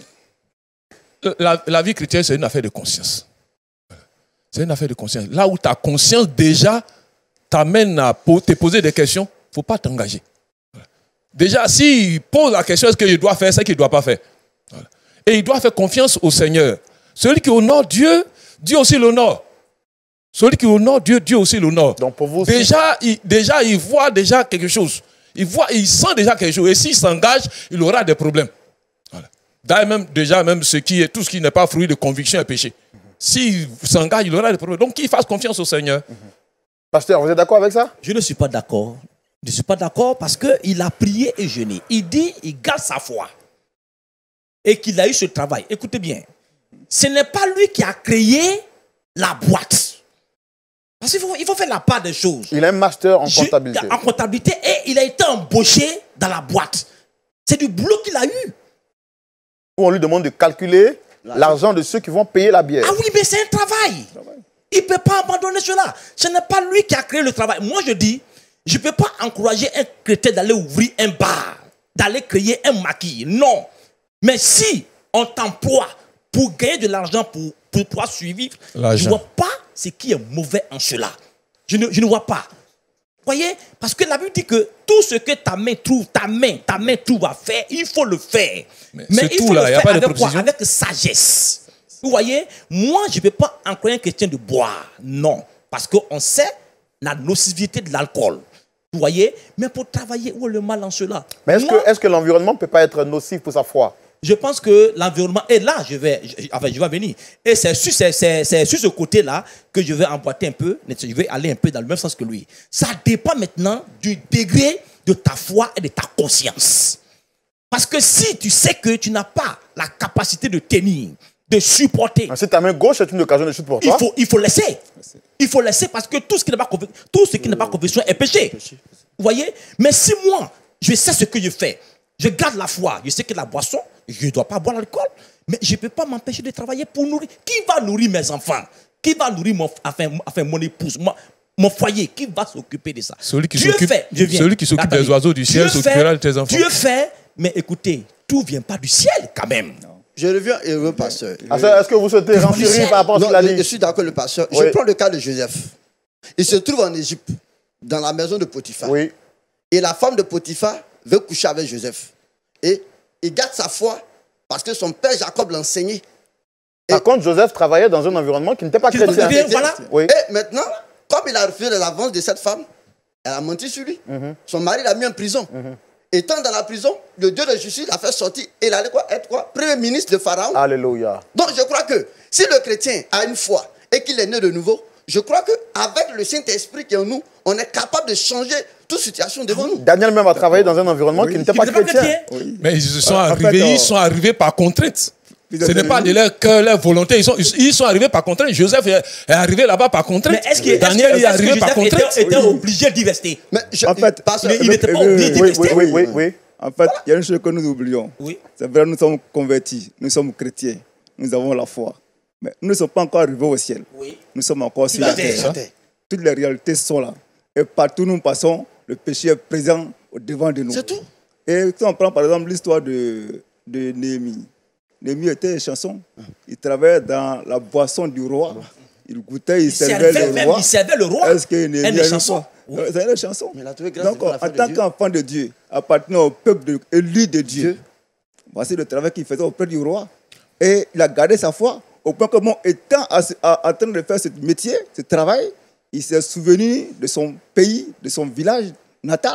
Speaker 4: La vie chrétienne, c'est une affaire de conscience. C'est une affaire de conscience. Là où ta conscience déjà t'amène à te poser des questions, il ne faut pas t'engager. Déjà, s'il pose la question, est-ce qu'il doit faire, c'est qu'il ne doit pas faire. Et il doit faire confiance au Seigneur. Celui qui honore Dieu, Dieu aussi l'honore. Celui qui honore Dieu, Dieu aussi l'honore. Donc pour vous, déjà, il voit déjà quelque chose. Il sent déjà quelque chose. Et s'il s'engage, il aura des problèmes. Voilà. D'ailleurs, même tout ce qui n'est pas fruit de conviction est péché. S'il s'engage, il aura des problèmes. Donc qu'il fasse confiance au Seigneur.
Speaker 1: Pasteur, vous êtes d'accord avec ça?
Speaker 2: Je ne suis pas d'accord. Je ne suis pas d'accord parce qu'il a prié et jeûné. Il dit, il garde sa foi. Et qu'il a eu ce travail. Écoutez bien. Ce n'est pas lui qui a créé la boîte. Parce qu'il faut faire la part des choses.
Speaker 1: Il a un master en comptabilité.
Speaker 2: En comptabilité et il a été embauché dans la boîte. C'est du boulot qu'il a eu.
Speaker 1: Où on lui demande de calculer l'argent de ceux qui vont payer la bière.
Speaker 2: Ah oui, mais c'est un travail. Il ne peut pas abandonner cela. Ce n'est pas lui qui a créé le travail. Moi, je dis, je ne peux pas encourager un chrétien d'aller ouvrir un bar, d'aller créer un maquis. Non. Mais si on t'emploie pour gagner de l'argent, pour pouvoir survivre, je ne vois pas ce qui est mauvais en cela. Je ne vois pas. Vous voyez? Parce que la Bible dit que tout ce que ta main trouve à faire, il faut le faire. Mais il faut le faire avec quoi? Avec sagesse. Vous voyez? Moi, je ne vais pas encourager un chrétien de boire. Non. Parce qu'on sait la nocivité de l'alcool. Vous voyez? Mais pour travailler, où est le mal en cela?
Speaker 1: Mais est-ce que l'environnement ne peut pas être nocif pour sa foi?
Speaker 2: Je pense que l'environnement... Et là, je vais venir. Et c'est sur ce côté-là que je vais emboîter un peu. Je vais aller un peu dans le même sens que lui. Ça dépend maintenant du degré de ta foi et de ta conscience. Parce que si tu sais que tu n'as pas la capacité de tenir, de supporter...
Speaker 1: Si ta main gauche est une occasion de chute pour toi...
Speaker 2: Il faut laisser. Il faut laisser parce que tout ce qui n'est pas conviction est péché. Vous voyez? Mais si moi, je sais ce que je fais, je garde la foi, je sais que la boisson, je ne dois pas boire l'alcool, mais je ne peux pas m'empêcher de travailler pour nourrir. Qui va nourrir mes enfants? Qui va nourrir mon épouse, mon foyer? Qui va s'occuper de ça?
Speaker 4: Celui qui s'occupe des oiseaux du ciel s'occupera de tes enfants.
Speaker 2: Dieu fait, mais écoutez, tout ne vient pas du ciel quand même.
Speaker 5: Je reviens et le pasteur.
Speaker 1: Est-ce que vous souhaitez renchérir par rapport à ce qu'il a dit?
Speaker 5: Je suis d'accord, le pasteur. Oui. Je prends le cas de Joseph. Il se trouve en Égypte, dans la maison de Potiphar.
Speaker 1: Oui.
Speaker 5: Et la femme de Potiphar veut coucher avec Joseph. Et il garde sa foi parce que son père Jacob l'enseignait.
Speaker 1: Par contre, Joseph travaillait dans un environnement qui n'était pas chrétien.
Speaker 5: Voilà. Oui. Et maintenant, comme il a refusé les avances de cette femme, elle a menti sur lui. Son mari l'a mis en prison. Étant dans la prison, le Dieu de justice l'a fait sortir et il allait être quoi? Premier ministre de Pharaon.
Speaker 1: Alléluia.
Speaker 5: Donc je crois que si le chrétien a une foi et qu'il est né de nouveau, je crois qu'avec le Saint-Esprit qui est en nous, on est capable de changer toute situation devant nous.
Speaker 1: Daniel même a travaillé dans un environnement qui n'était pas chrétien.
Speaker 4: Oui. Mais ils sont arrivés par contrainte. Ce n'est pas de leur cœur, leur volonté. Ils sont arrivés par contrainte. Joseph est arrivé là-bas par contrainte. Daniel est arrivé par contrainte.
Speaker 2: Il était obligé d'y rester.
Speaker 3: En fait,
Speaker 2: il n'était pas obligé d'y rester.
Speaker 3: Oui. En fait, il y a une chose que nous oublions.
Speaker 2: Oui.
Speaker 3: C'est vrai, nous sommes convertis, nous sommes chrétiens, nous avons la foi. Mais nous ne sommes pas encore arrivés au ciel. Oui. Nous sommes encore sur la terre. Toutes les réalités sont là. Et partout où nous passons, le péché est présent au devant de nous.
Speaker 5: C'est tout.
Speaker 3: Et si on prend par exemple l'histoire de Néhémie. Néhémie était un chanson. Il travaillait dans la boisson du roi. Il goûtait, il servait le roi.
Speaker 2: Il servait le roi.
Speaker 3: Est-ce que Néhémie a une chanson? C'est une chanson. Donc, en tant qu'enfant de Dieu, appartenant au peuple élu de Dieu, voici le travail qu'il faisait auprès du roi. Et il a gardé sa foi au point que, étant en train de faire ce métier, ce travail, il s'est souvenu de son pays, de son village natal.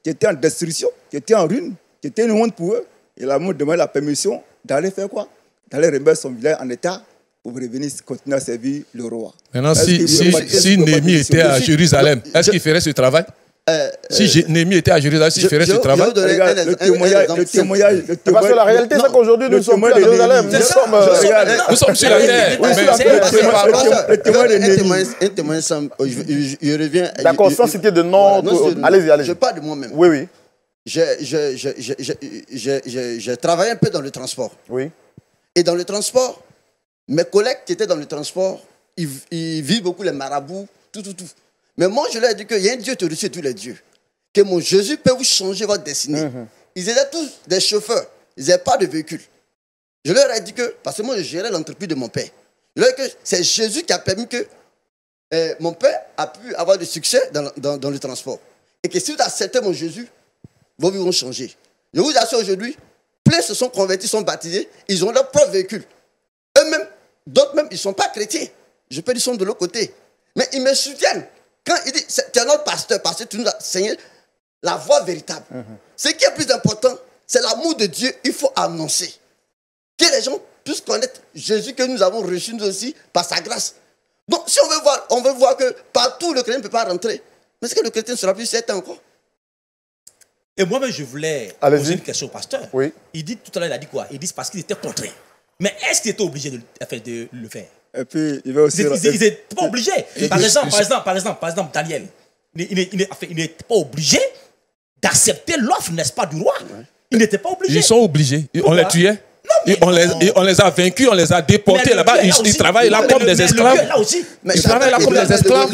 Speaker 3: qui étaient en destruction, qui étaient en ruine, qui étaient une honte pour eux. Et là, on demande la permission d'aller faire quoi? D'aller remettre son village en état pour revenir continuer à servir le roi.
Speaker 4: Maintenant, si Néhémie était à Jérusalem, est-ce qu'il ferait ce travail? Si Néhémie était à Jérusalem, il ferait ce travail?
Speaker 3: Le témoignage.
Speaker 1: Parce que la réalité, c'est qu'aujourd'hui, nous ne sommes plus à Jérusalem.
Speaker 4: Nous sommes sur la terre.
Speaker 3: Le témoin de Néhémie.
Speaker 5: Un témoin simple. Je reviens.
Speaker 1: D'accord, sans citer de nom. Allez-y, allez-y.
Speaker 5: Je parle de moi-même.
Speaker 1: Oui, oui.
Speaker 5: J'ai travaillé un peu dans le transport.
Speaker 1: Oui.
Speaker 5: Et dans le transport, mes collègues qui étaient dans le transport, ils vivent beaucoup les marabouts, tout. Mais moi, je leur ai dit qu'il y a un Dieu au-dessus de tous les dieux. Que mon Jésus peut vous changer votre destinée. Ils étaient tous des chauffeurs. Ils n'avaient pas de véhicule. Je leur ai dit que, parce que moi, je gérais l'entreprise de mon père. Je leur ai dit que c'est Jésus qui a permis que mon père a pu avoir du succès dans le transport. Et que si vous acceptez mon Jésus, vos vies vont changer. Je vous assure aujourd'hui, plein se sont convertis, sont baptisés, ils ont leur propre véhicule. Eux-mêmes, d'autres même, ils ne sont pas chrétiens. Je peux dire, ils sont de l'autre côté. Mais ils me soutiennent. Quand il dit, tu es notre pasteur, parce que tu nous as enseigné la voie véritable. Ce qui est plus important, c'est l'amour de Dieu, il faut annoncer. Que les gens puissent connaître Jésus que nous avons reçu nous aussi par sa grâce. Donc, si on veut voir que partout le chrétien ne peut pas rentrer, mais est-ce que le chrétien sera plus certain encore?
Speaker 2: Et moi-même, je voulais poser une question au pasteur.
Speaker 1: Oui.
Speaker 2: Il dit tout à l'heure, il a dit quoi? Il dit parce qu'il était contraint. Mais est-ce qu'il était obligé de le faire?
Speaker 3: Et puis, il va aussi...
Speaker 2: Ils n'étaient pas obligés. Par exemple, Daniel, il n'était pas obligé d'accepter l'offre, n'est-ce pas, du roi. Il n'était pas obligé.
Speaker 4: Ils sont obligés. On les tuait. On les a vaincus, on les a déportés là-bas. Ils travaillent là comme des esclaves. Ils travaillent là comme des esclaves.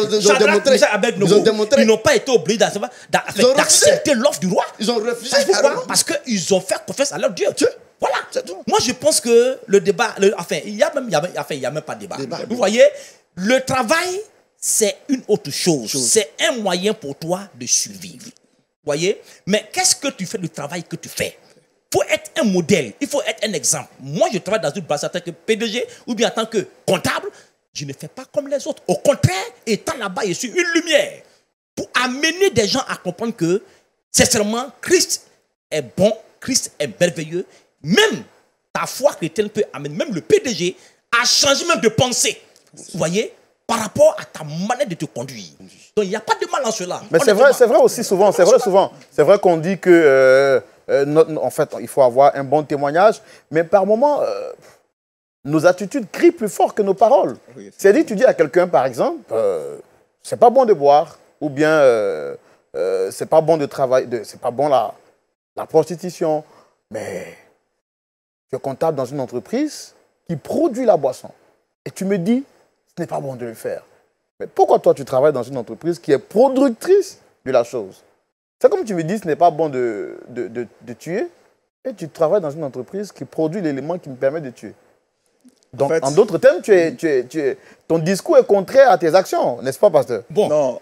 Speaker 5: Ils ont démontré.
Speaker 2: Ils n'ont pas été obligés d'accepter l'offre du roi.
Speaker 5: Ils ont refusé.
Speaker 2: Pourquoi? Parce qu'ils ont fait confiance à leur Dieu. Voilà. Moi, je pense que le débat, il n'y a même pas de débat. Vous voyez, le travail, c'est une autre chose. C'est un moyen pour toi de survivre. Vous voyez? Mais qu'est-ce que tu fais du travail que tu fais? Il faut être un modèle, il faut être un exemple. Moi, je travaille dans une place en tant que PDG ou bien en tant que comptable. Je ne fais pas comme les autres. Au contraire, étant là-bas, je suis une lumière pour amener des gens à comprendre que, sincèrement, Christ est bon, Christ est merveilleux. Même ta foi chrétienne peut amener, même le PDG, à changer même de pensée. Vous voyez, par rapport à ta manière de te conduire. Donc, il n'y a pas de mal en cela.
Speaker 1: Mais c'est vrai aussi souvent. C'est vrai qu'on dit que, en fait, il faut avoir un bon témoignage, mais par moments, nos attitudes crient plus fort que nos paroles. C'est-à-dire, tu dis à quelqu'un, par exemple, c'est pas bon de boire, ou bien c'est pas bon de travailler, c'est pas bon la prostitution, mais tu es comptable dans une entreprise qui produit la boisson. Et tu me dis, ce n'est pas bon de le faire. Mais pourquoi toi, tu travailles dans une entreprise qui est productrice de la chose? C'est comme tu me dis, ce n'est pas bon de tuer, et tu travailles dans une entreprise qui produit l'élément qui me permet de tuer. Donc, en d'autres termes, ton discours est contraire à tes actions, n'est-ce pas, pasteur?
Speaker 2: Bon,
Speaker 3: non.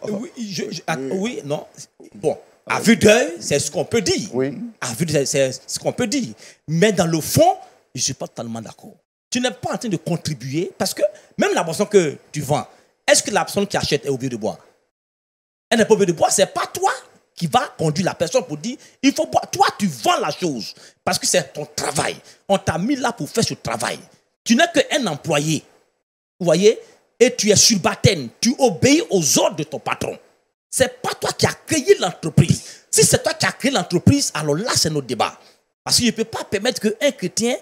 Speaker 2: Oui, non. Bon, à vue d'œil, c'est ce qu'on peut dire.
Speaker 1: Oui.
Speaker 2: À vue d'œil, c'est ce qu'on peut dire. Mais dans le fond, je ne suis pas totalement d'accord. Tu n'es pas en train de contribuer, parce que même la boisson que tu vends, est-ce que la personne qui achète est obligée de boire? Elle n'est pas obligée de boire, ce n'est pas toi qui va conduire la personne pour dire, il faut boire. Toi, tu vends la chose, parce que c'est ton travail. On t'a mis là pour faire ce travail. Tu n'es qu'un employé, vous voyez, et tu es subalterne, tu obéis aux ordres de ton patron. Ce n'est pas toi qui as créé l'entreprise. Si c'est toi qui as créé l'entreprise, alors là, c'est notre débat. Parce que je ne peux pas permettre qu'un chrétien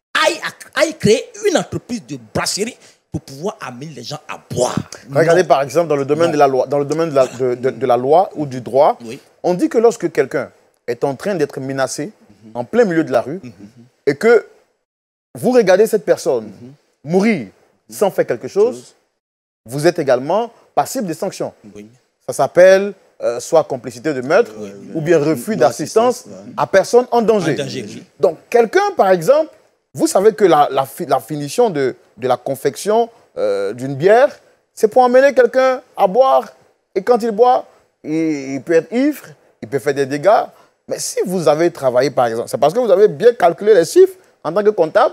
Speaker 2: aille créer une entreprise de brasserie pour pouvoir amener les gens à boire.
Speaker 1: Regardez par exemple dans le domaine de la loi, dans le domaine de la loi ou du droit, on dit que lorsque quelqu'un est en train d'être menacé en plein milieu de la rue et que vous regardez cette personne mourir sans faire quelque chose, vous êtes également passible des sanctions. Ça s'appelle soit complicité de meurtre ou bien refus d'assistance à personne en danger. Donc quelqu'un par exemple, vous savez que la finition de la confection d'une bière, c'est pour emmener quelqu'un à boire. Et quand il boit, il peut être ivre, il peut faire des dégâts. Mais si vous avez travaillé, par exemple, c'est parce que vous avez bien calculé les chiffres en tant que comptable.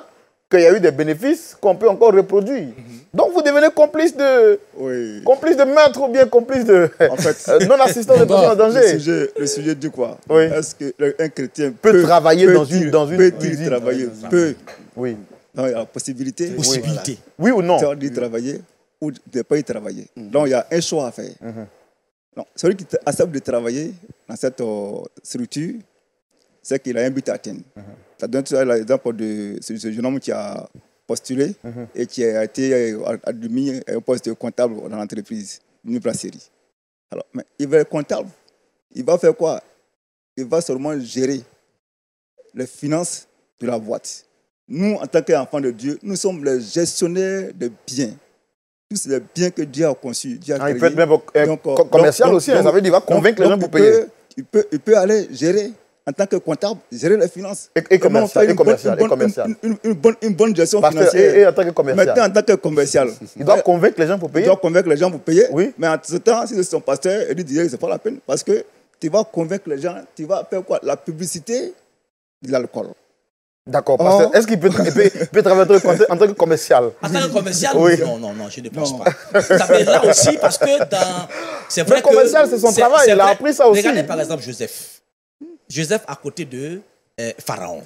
Speaker 1: qu'il y a eu des bénéfices qu'on peut encore reproduire. Donc vous devenez complice de meurtre ou bien complice de
Speaker 3: En fait,
Speaker 1: non-assistance de personnes en danger.
Speaker 3: Le sujet dit quoi?
Speaker 1: Oui.
Speaker 3: Est-ce qu'un chrétien
Speaker 1: Peut travailler dans une
Speaker 3: peut-il
Speaker 1: usine.
Speaker 3: travailler? Peut.
Speaker 1: Oui.
Speaker 3: Donc, il y a la possibilité.
Speaker 2: Possibilité.
Speaker 1: Oui ou non?
Speaker 3: d'y travailler ou de ne pas y travailler. Donc, il y a un choix à faire. Donc, celui qui accepte de travailler dans cette structure, c'est qu'il a un but à atteindre. Ça donne l'exemple de ce jeune homme qui a postulé et qui a été admis à un poste de comptable dans l'entreprise, une brasserie. Alors, mais il va être comptable. Il va faire quoi? Il va seulement gérer les finances de la boîte. Nous, en tant qu'enfants de Dieu, nous sommes les gestionnaires de biens. Tous les biens que Dieu a conçus. Dieu a créés.
Speaker 1: Il peut être même commercial aussi. Ça veut dire qu'il va convaincre les gens pour payer.
Speaker 3: Il peut aller gérer, en tant que comptable, gérer les finances.
Speaker 1: Et commercial.
Speaker 3: Une bonne gestion financière.
Speaker 1: Et en tant que commercial.
Speaker 3: Maintenant, en tant que commercial.
Speaker 1: Il doit convaincre les gens pour payer.
Speaker 3: Il doit convaincre les gens pour payer.
Speaker 1: Oui.
Speaker 3: Mais en ce temps, si c'est son pasteur, il dit c'est pas la peine. Parce que tu vas convaincre les gens, tu vas faire quoi? La publicité de l'alcool.
Speaker 1: D'accord, pasteur. Est-ce qu'il peut travailler en tant que commercial?
Speaker 2: En tant que commercial?
Speaker 1: Oui.
Speaker 2: Non, je ne pense pas. Vous savez, là aussi, parce que c'est vrai
Speaker 1: le commercial, c'est son travail. Il a appris ça aussi.
Speaker 2: Regardez par exemple Joseph. Joseph à côté de Pharaon.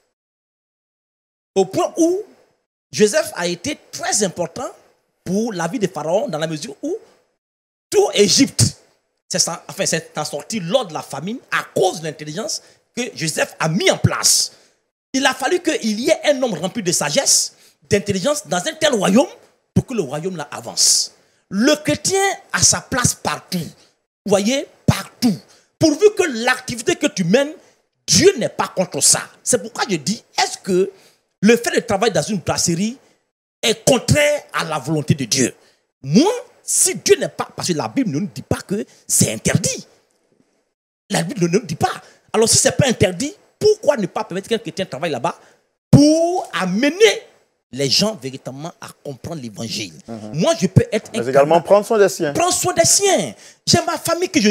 Speaker 2: Au point où Joseph a été très important pour la vie de Pharaon dans la mesure où tout Égypte s'est en sorti lors de la famine à cause de l'intelligence que Joseph a mis en place. Il a fallu qu'il y ait un homme rempli de sagesse, d'intelligence dans un tel royaume pour que le royaume là avance. Le chrétien a sa place partout. Vous voyez, partout. Pourvu que l'activité que tu mènes, Dieu n'est pas contre ça. C'est pourquoi je dis, est-ce que le fait de travailler dans une brasserie est contraire à la volonté de Dieu? Moi, si Dieu n'est pas... Parce que la Bible ne nous dit pas que c'est interdit. La Bible ne nous dit pas. Alors si ce n'est pas interdit, pourquoi ne pas permettre qu'un chrétien travaille là-bas pour amener les gens véritablement à comprendre l'évangile? Moi, je peux être...
Speaker 1: Mais également prendre soin des siens.
Speaker 2: Prendre soin des siens. J'ai ma famille que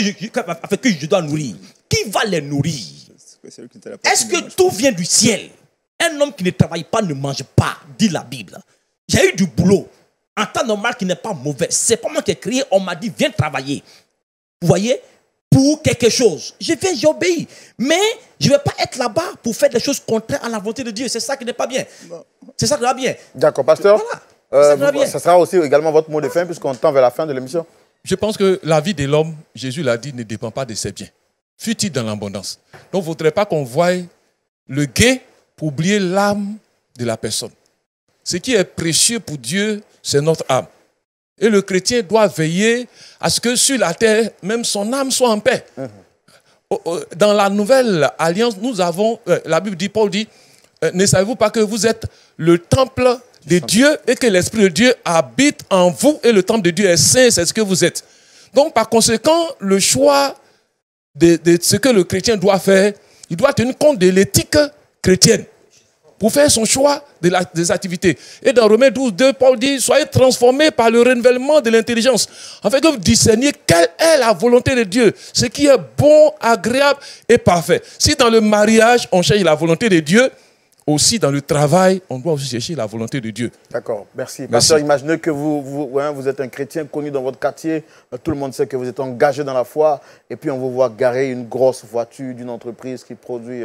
Speaker 2: je dois nourrir. Qui va les nourrir? Est-ce que tout vient du ciel? Un homme qui ne travaille pas ne mange pas, dit la Bible. J'ai eu du boulot. En temps normal qui n'est pas mauvais. C'est pas moi qui ai crié, on m'a dit viens travailler. Vous voyez? Pour quelque chose. Je viens, j'obéis. Mais je ne vais pas être là-bas pour faire des choses contraires à la volonté de Dieu. C'est ça qui n'est pas bien. C'est ça qui va bien.
Speaker 1: D'accord, pasteur.
Speaker 2: Voilà.
Speaker 1: Ça sera aussi également votre mot de fin puisqu'on tend vers la fin de l'émission.
Speaker 4: Je pense que la vie de l'homme, Jésus l'a dit, ne dépend pas de ses biens. Fut-il dans l'abondance. Donc, il ne faudrait pas qu'on voie le gain pour oublier l'âme de la personne. Ce qui est précieux pour Dieu, c'est notre âme. Et le chrétien doit veiller à ce que sur la terre, même son âme soit en paix. Dans la nouvelle alliance, nous avons, la Bible dit, Paul dit, ne savez-vous pas que vous êtes le temple de Dieu et que l'Esprit de Dieu habite en vous et le temple de Dieu est saint, c'est ce que vous êtes. Donc par conséquent, le choix de ce que le chrétien doit faire, il doit tenir compte de l'éthique chrétienne pour faire son choix des activités. Et dans Romains 12, 2, Paul dit, soyez transformés par le renouvellement de l'intelligence, afin que vous discerniez quelle est la volonté de Dieu, ce qui est bon, agréable et parfait. Si dans le mariage, on cherche la volonté de Dieu, aussi dans le travail, on doit aussi chercher la volonté de Dieu.
Speaker 1: D'accord, merci. Pasteur, imaginez que vous êtes un chrétien connu dans votre quartier, tout le monde sait que vous êtes engagé dans la foi, et puis on vous voit garer une grosse voiture d'une entreprise qui produit...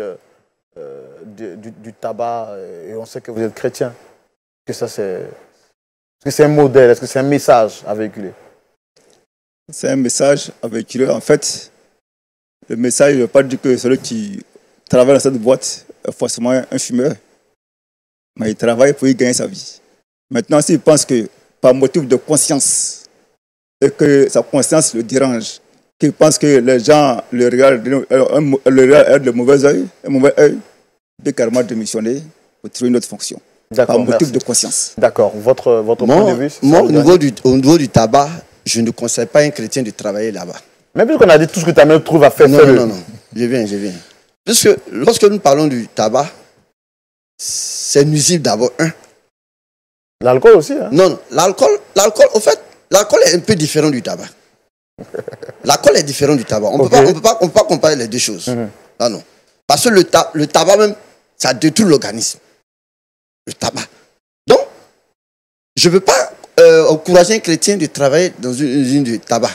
Speaker 1: du tabac, et on sait que vous êtes chrétien. Est-ce que c'est un modèle? Est-ce que c'est un message à véhiculer?
Speaker 3: C'est un message à véhiculer. En fait, le message ne veut pas dire que celui qui travaille dans cette boîte est forcément un fumeur. Mais il travaille pour y gagner sa vie. Maintenant, s'il pense que par motif de conscience, et que sa conscience le dérange, qu'il pense que les gens le regardent de mauvais œil, il peut carrément démissionner pour trouver une autre fonction. Par motif de conscience.
Speaker 1: D'accord. Votre point de vue?
Speaker 5: Moi, au niveau du tabac, je ne conseille pas à un chrétien de travailler là-bas.
Speaker 1: Mais puisqu'on a dit tout ce que tu as trouvé à faire seul.
Speaker 5: Non. Je viens. Parce que lorsque nous parlons du tabac, c'est nuisible d'abord.
Speaker 1: L'alcool aussi, hein?
Speaker 5: Non, l'alcool, au fait, l'alcool est un peu différent du tabac. L'alcool est différent du tabac. On ne peut pas comparer les deux choses. Non. Parce que le tabac même, ça détruit l'organisme. le tabac. Donc, je ne veux pas encourager un chrétien de travailler dans une usine de tabac.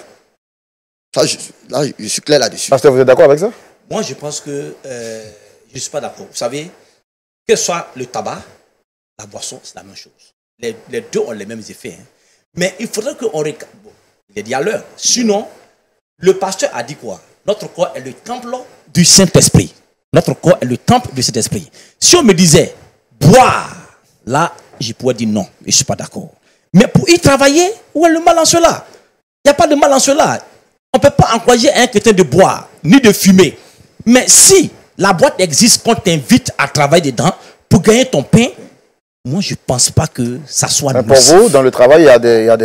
Speaker 5: Ça, je suis clair là-dessus.
Speaker 1: Pasteur, vous êtes d'accord avec ça?
Speaker 2: Moi, je pense que je ne suis pas d'accord. Vous savez, que ce soit le tabac, la boisson, c'est la même chose. Les deux ont les mêmes effets. Hein. Mais il faudrait qu'on regarde. Bon, il est dit à l'heure. Sinon, le pasteur a dit quoi? Notre corps est le temple du Saint-Esprit. Notre corps est le temple du Saint-Esprit. Si on me disait, boire, là, je pourrais dire non. Je ne suis pas d'accord. Mais pour y travailler, où est le mal en cela? Il n'y a pas de mal en cela. On ne peut pas encourager un chrétien de boire, ni de fumer. Mais si la boîte existe, qu'on t'invite à travailler dedans pour gagner ton pain, moi, je ne pense pas que ça soit
Speaker 1: pour vous, dans le travail, il y a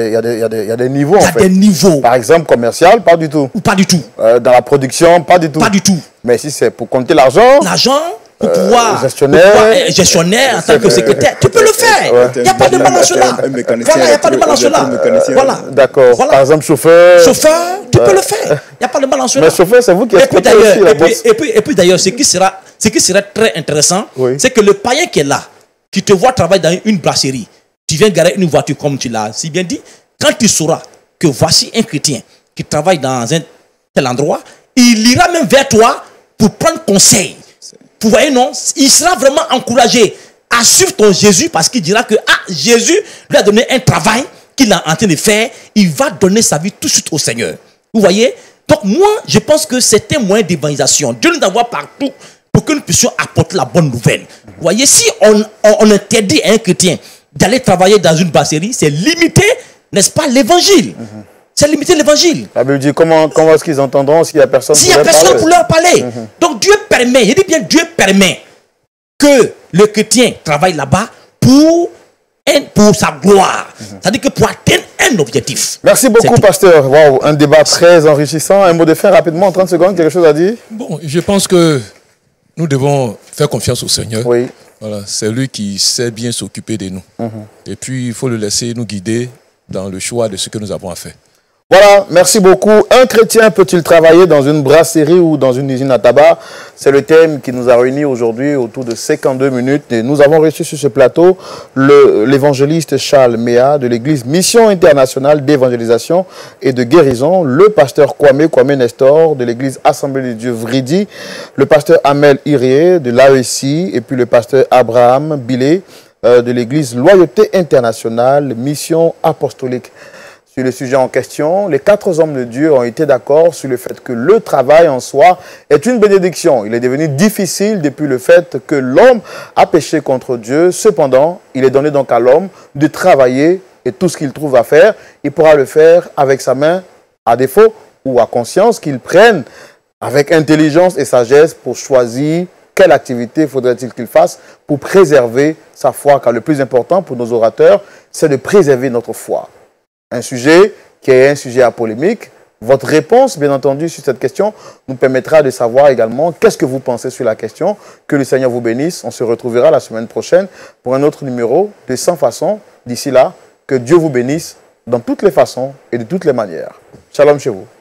Speaker 1: des niveaux.
Speaker 2: Il y a des niveaux.
Speaker 1: Par exemple, commercial, pas du tout.
Speaker 2: Ou pas du tout.
Speaker 1: Dans la production, pas du tout.
Speaker 2: Pas du tout.
Speaker 1: Mais si c'est pour compter l'argent...
Speaker 2: L'argent, pour pouvoir...
Speaker 1: gestionnaire
Speaker 2: en tant que secrétaire, tu peux le faire. Il n'y a pas de mal en cela. Voilà, il n'y a pas de mal en cela. Voilà.
Speaker 1: D'accord.
Speaker 2: Voilà.
Speaker 1: Par exemple, chauffeur...
Speaker 2: Chauffeur, tu peux le faire. Il n'y a pas de mal en cela.
Speaker 1: Mais chauffeur, c'est vous qui exploitez aussi la bosse.
Speaker 2: Et puis d'ailleurs, ce qui serait très intéressant, c'est que le païen qui est là, qui te voit travailler dans une brasserie, tu viens garer une voiture comme tu l'as si bien dit, quand tu sauras que voici un chrétien qui travaille dans un tel endroit, il ira même vers toi pour prendre conseil. Vous voyez, non? Il sera vraiment encouragé à suivre ton Jésus parce qu'il dira que Jésus lui a donné un travail qu'il est en train de faire. Il va donner sa vie tout de suite au Seigneur. Vous voyez? Donc moi, je pense que c'est un moyen d'évangélisation. Dieu nous envoie partout pour que nous puissions apporter la bonne nouvelle. Vous voyez, si on interdit à un chrétien d'aller travailler dans une brasserie, c'est limiter, n'est-ce pas, l'évangile. C'est limiter l'évangile.
Speaker 1: La Bible dit comment est-ce qu'ils entendront s'il n'y a personne
Speaker 2: pour leur parler. Donc Dieu permet, je dis bien Dieu permet que le chrétien travaille là-bas pour sa gloire. C'est-à-dire que pour atteindre un objectif.
Speaker 1: Merci beaucoup, pasteur. Wow, un débat très enrichissant. Un mot de fin rapidement, en 30 secondes, quelque chose à dire?
Speaker 4: Bon, je pense que nous devons faire confiance au Seigneur.
Speaker 1: Oui.
Speaker 4: Voilà, c'est lui qui sait bien s'occuper de nous. Et puis, il faut le laisser nous guider dans le choix de ce que nous avons à faire.
Speaker 1: Voilà, merci beaucoup. Un chrétien peut-il travailler dans une brasserie ou dans une usine à tabac? C'est le thème qui nous a réunis aujourd'hui autour de 52 minutes. Et nous avons reçu sur ce plateau l'évangéliste Charles Méa de l'église Mission Internationale d'Évangélisation et de Guérison, le pasteur Kwame Nestor de l'église Assemblée de Dieu Vridi, le pasteur Amel Irié de l'AEC et puis le pasteur Abraham Bilé de l'église Loyauté Internationale Mission Apostolique. Sur le sujet en question, les 4 hommes de Dieu ont été d'accord sur le fait que le travail en soi est une bénédiction. Il est devenu difficile depuis le fait que l'homme a péché contre Dieu. Cependant, il est donné donc à l'homme de travailler et tout ce qu'il trouve à faire, il pourra le faire avec sa main, à défaut ou à conscience, qu'il prenne avec intelligence et sagesse pour choisir quelle activité faudrait-il qu'il fasse pour préserver sa foi. Car le plus important pour nos orateurs, c'est de préserver notre foi. Un sujet qui est un sujet à polémique. Votre réponse, bien entendu, sur cette question nous permettra de savoir également qu'est-ce que vous pensez sur la question. Que le Seigneur vous bénisse. On se retrouvera la semaine prochaine pour un autre numéro de 100 façons. D'ici là, que Dieu vous bénisse dans toutes les façons et de toutes les manières. Shalom chez vous.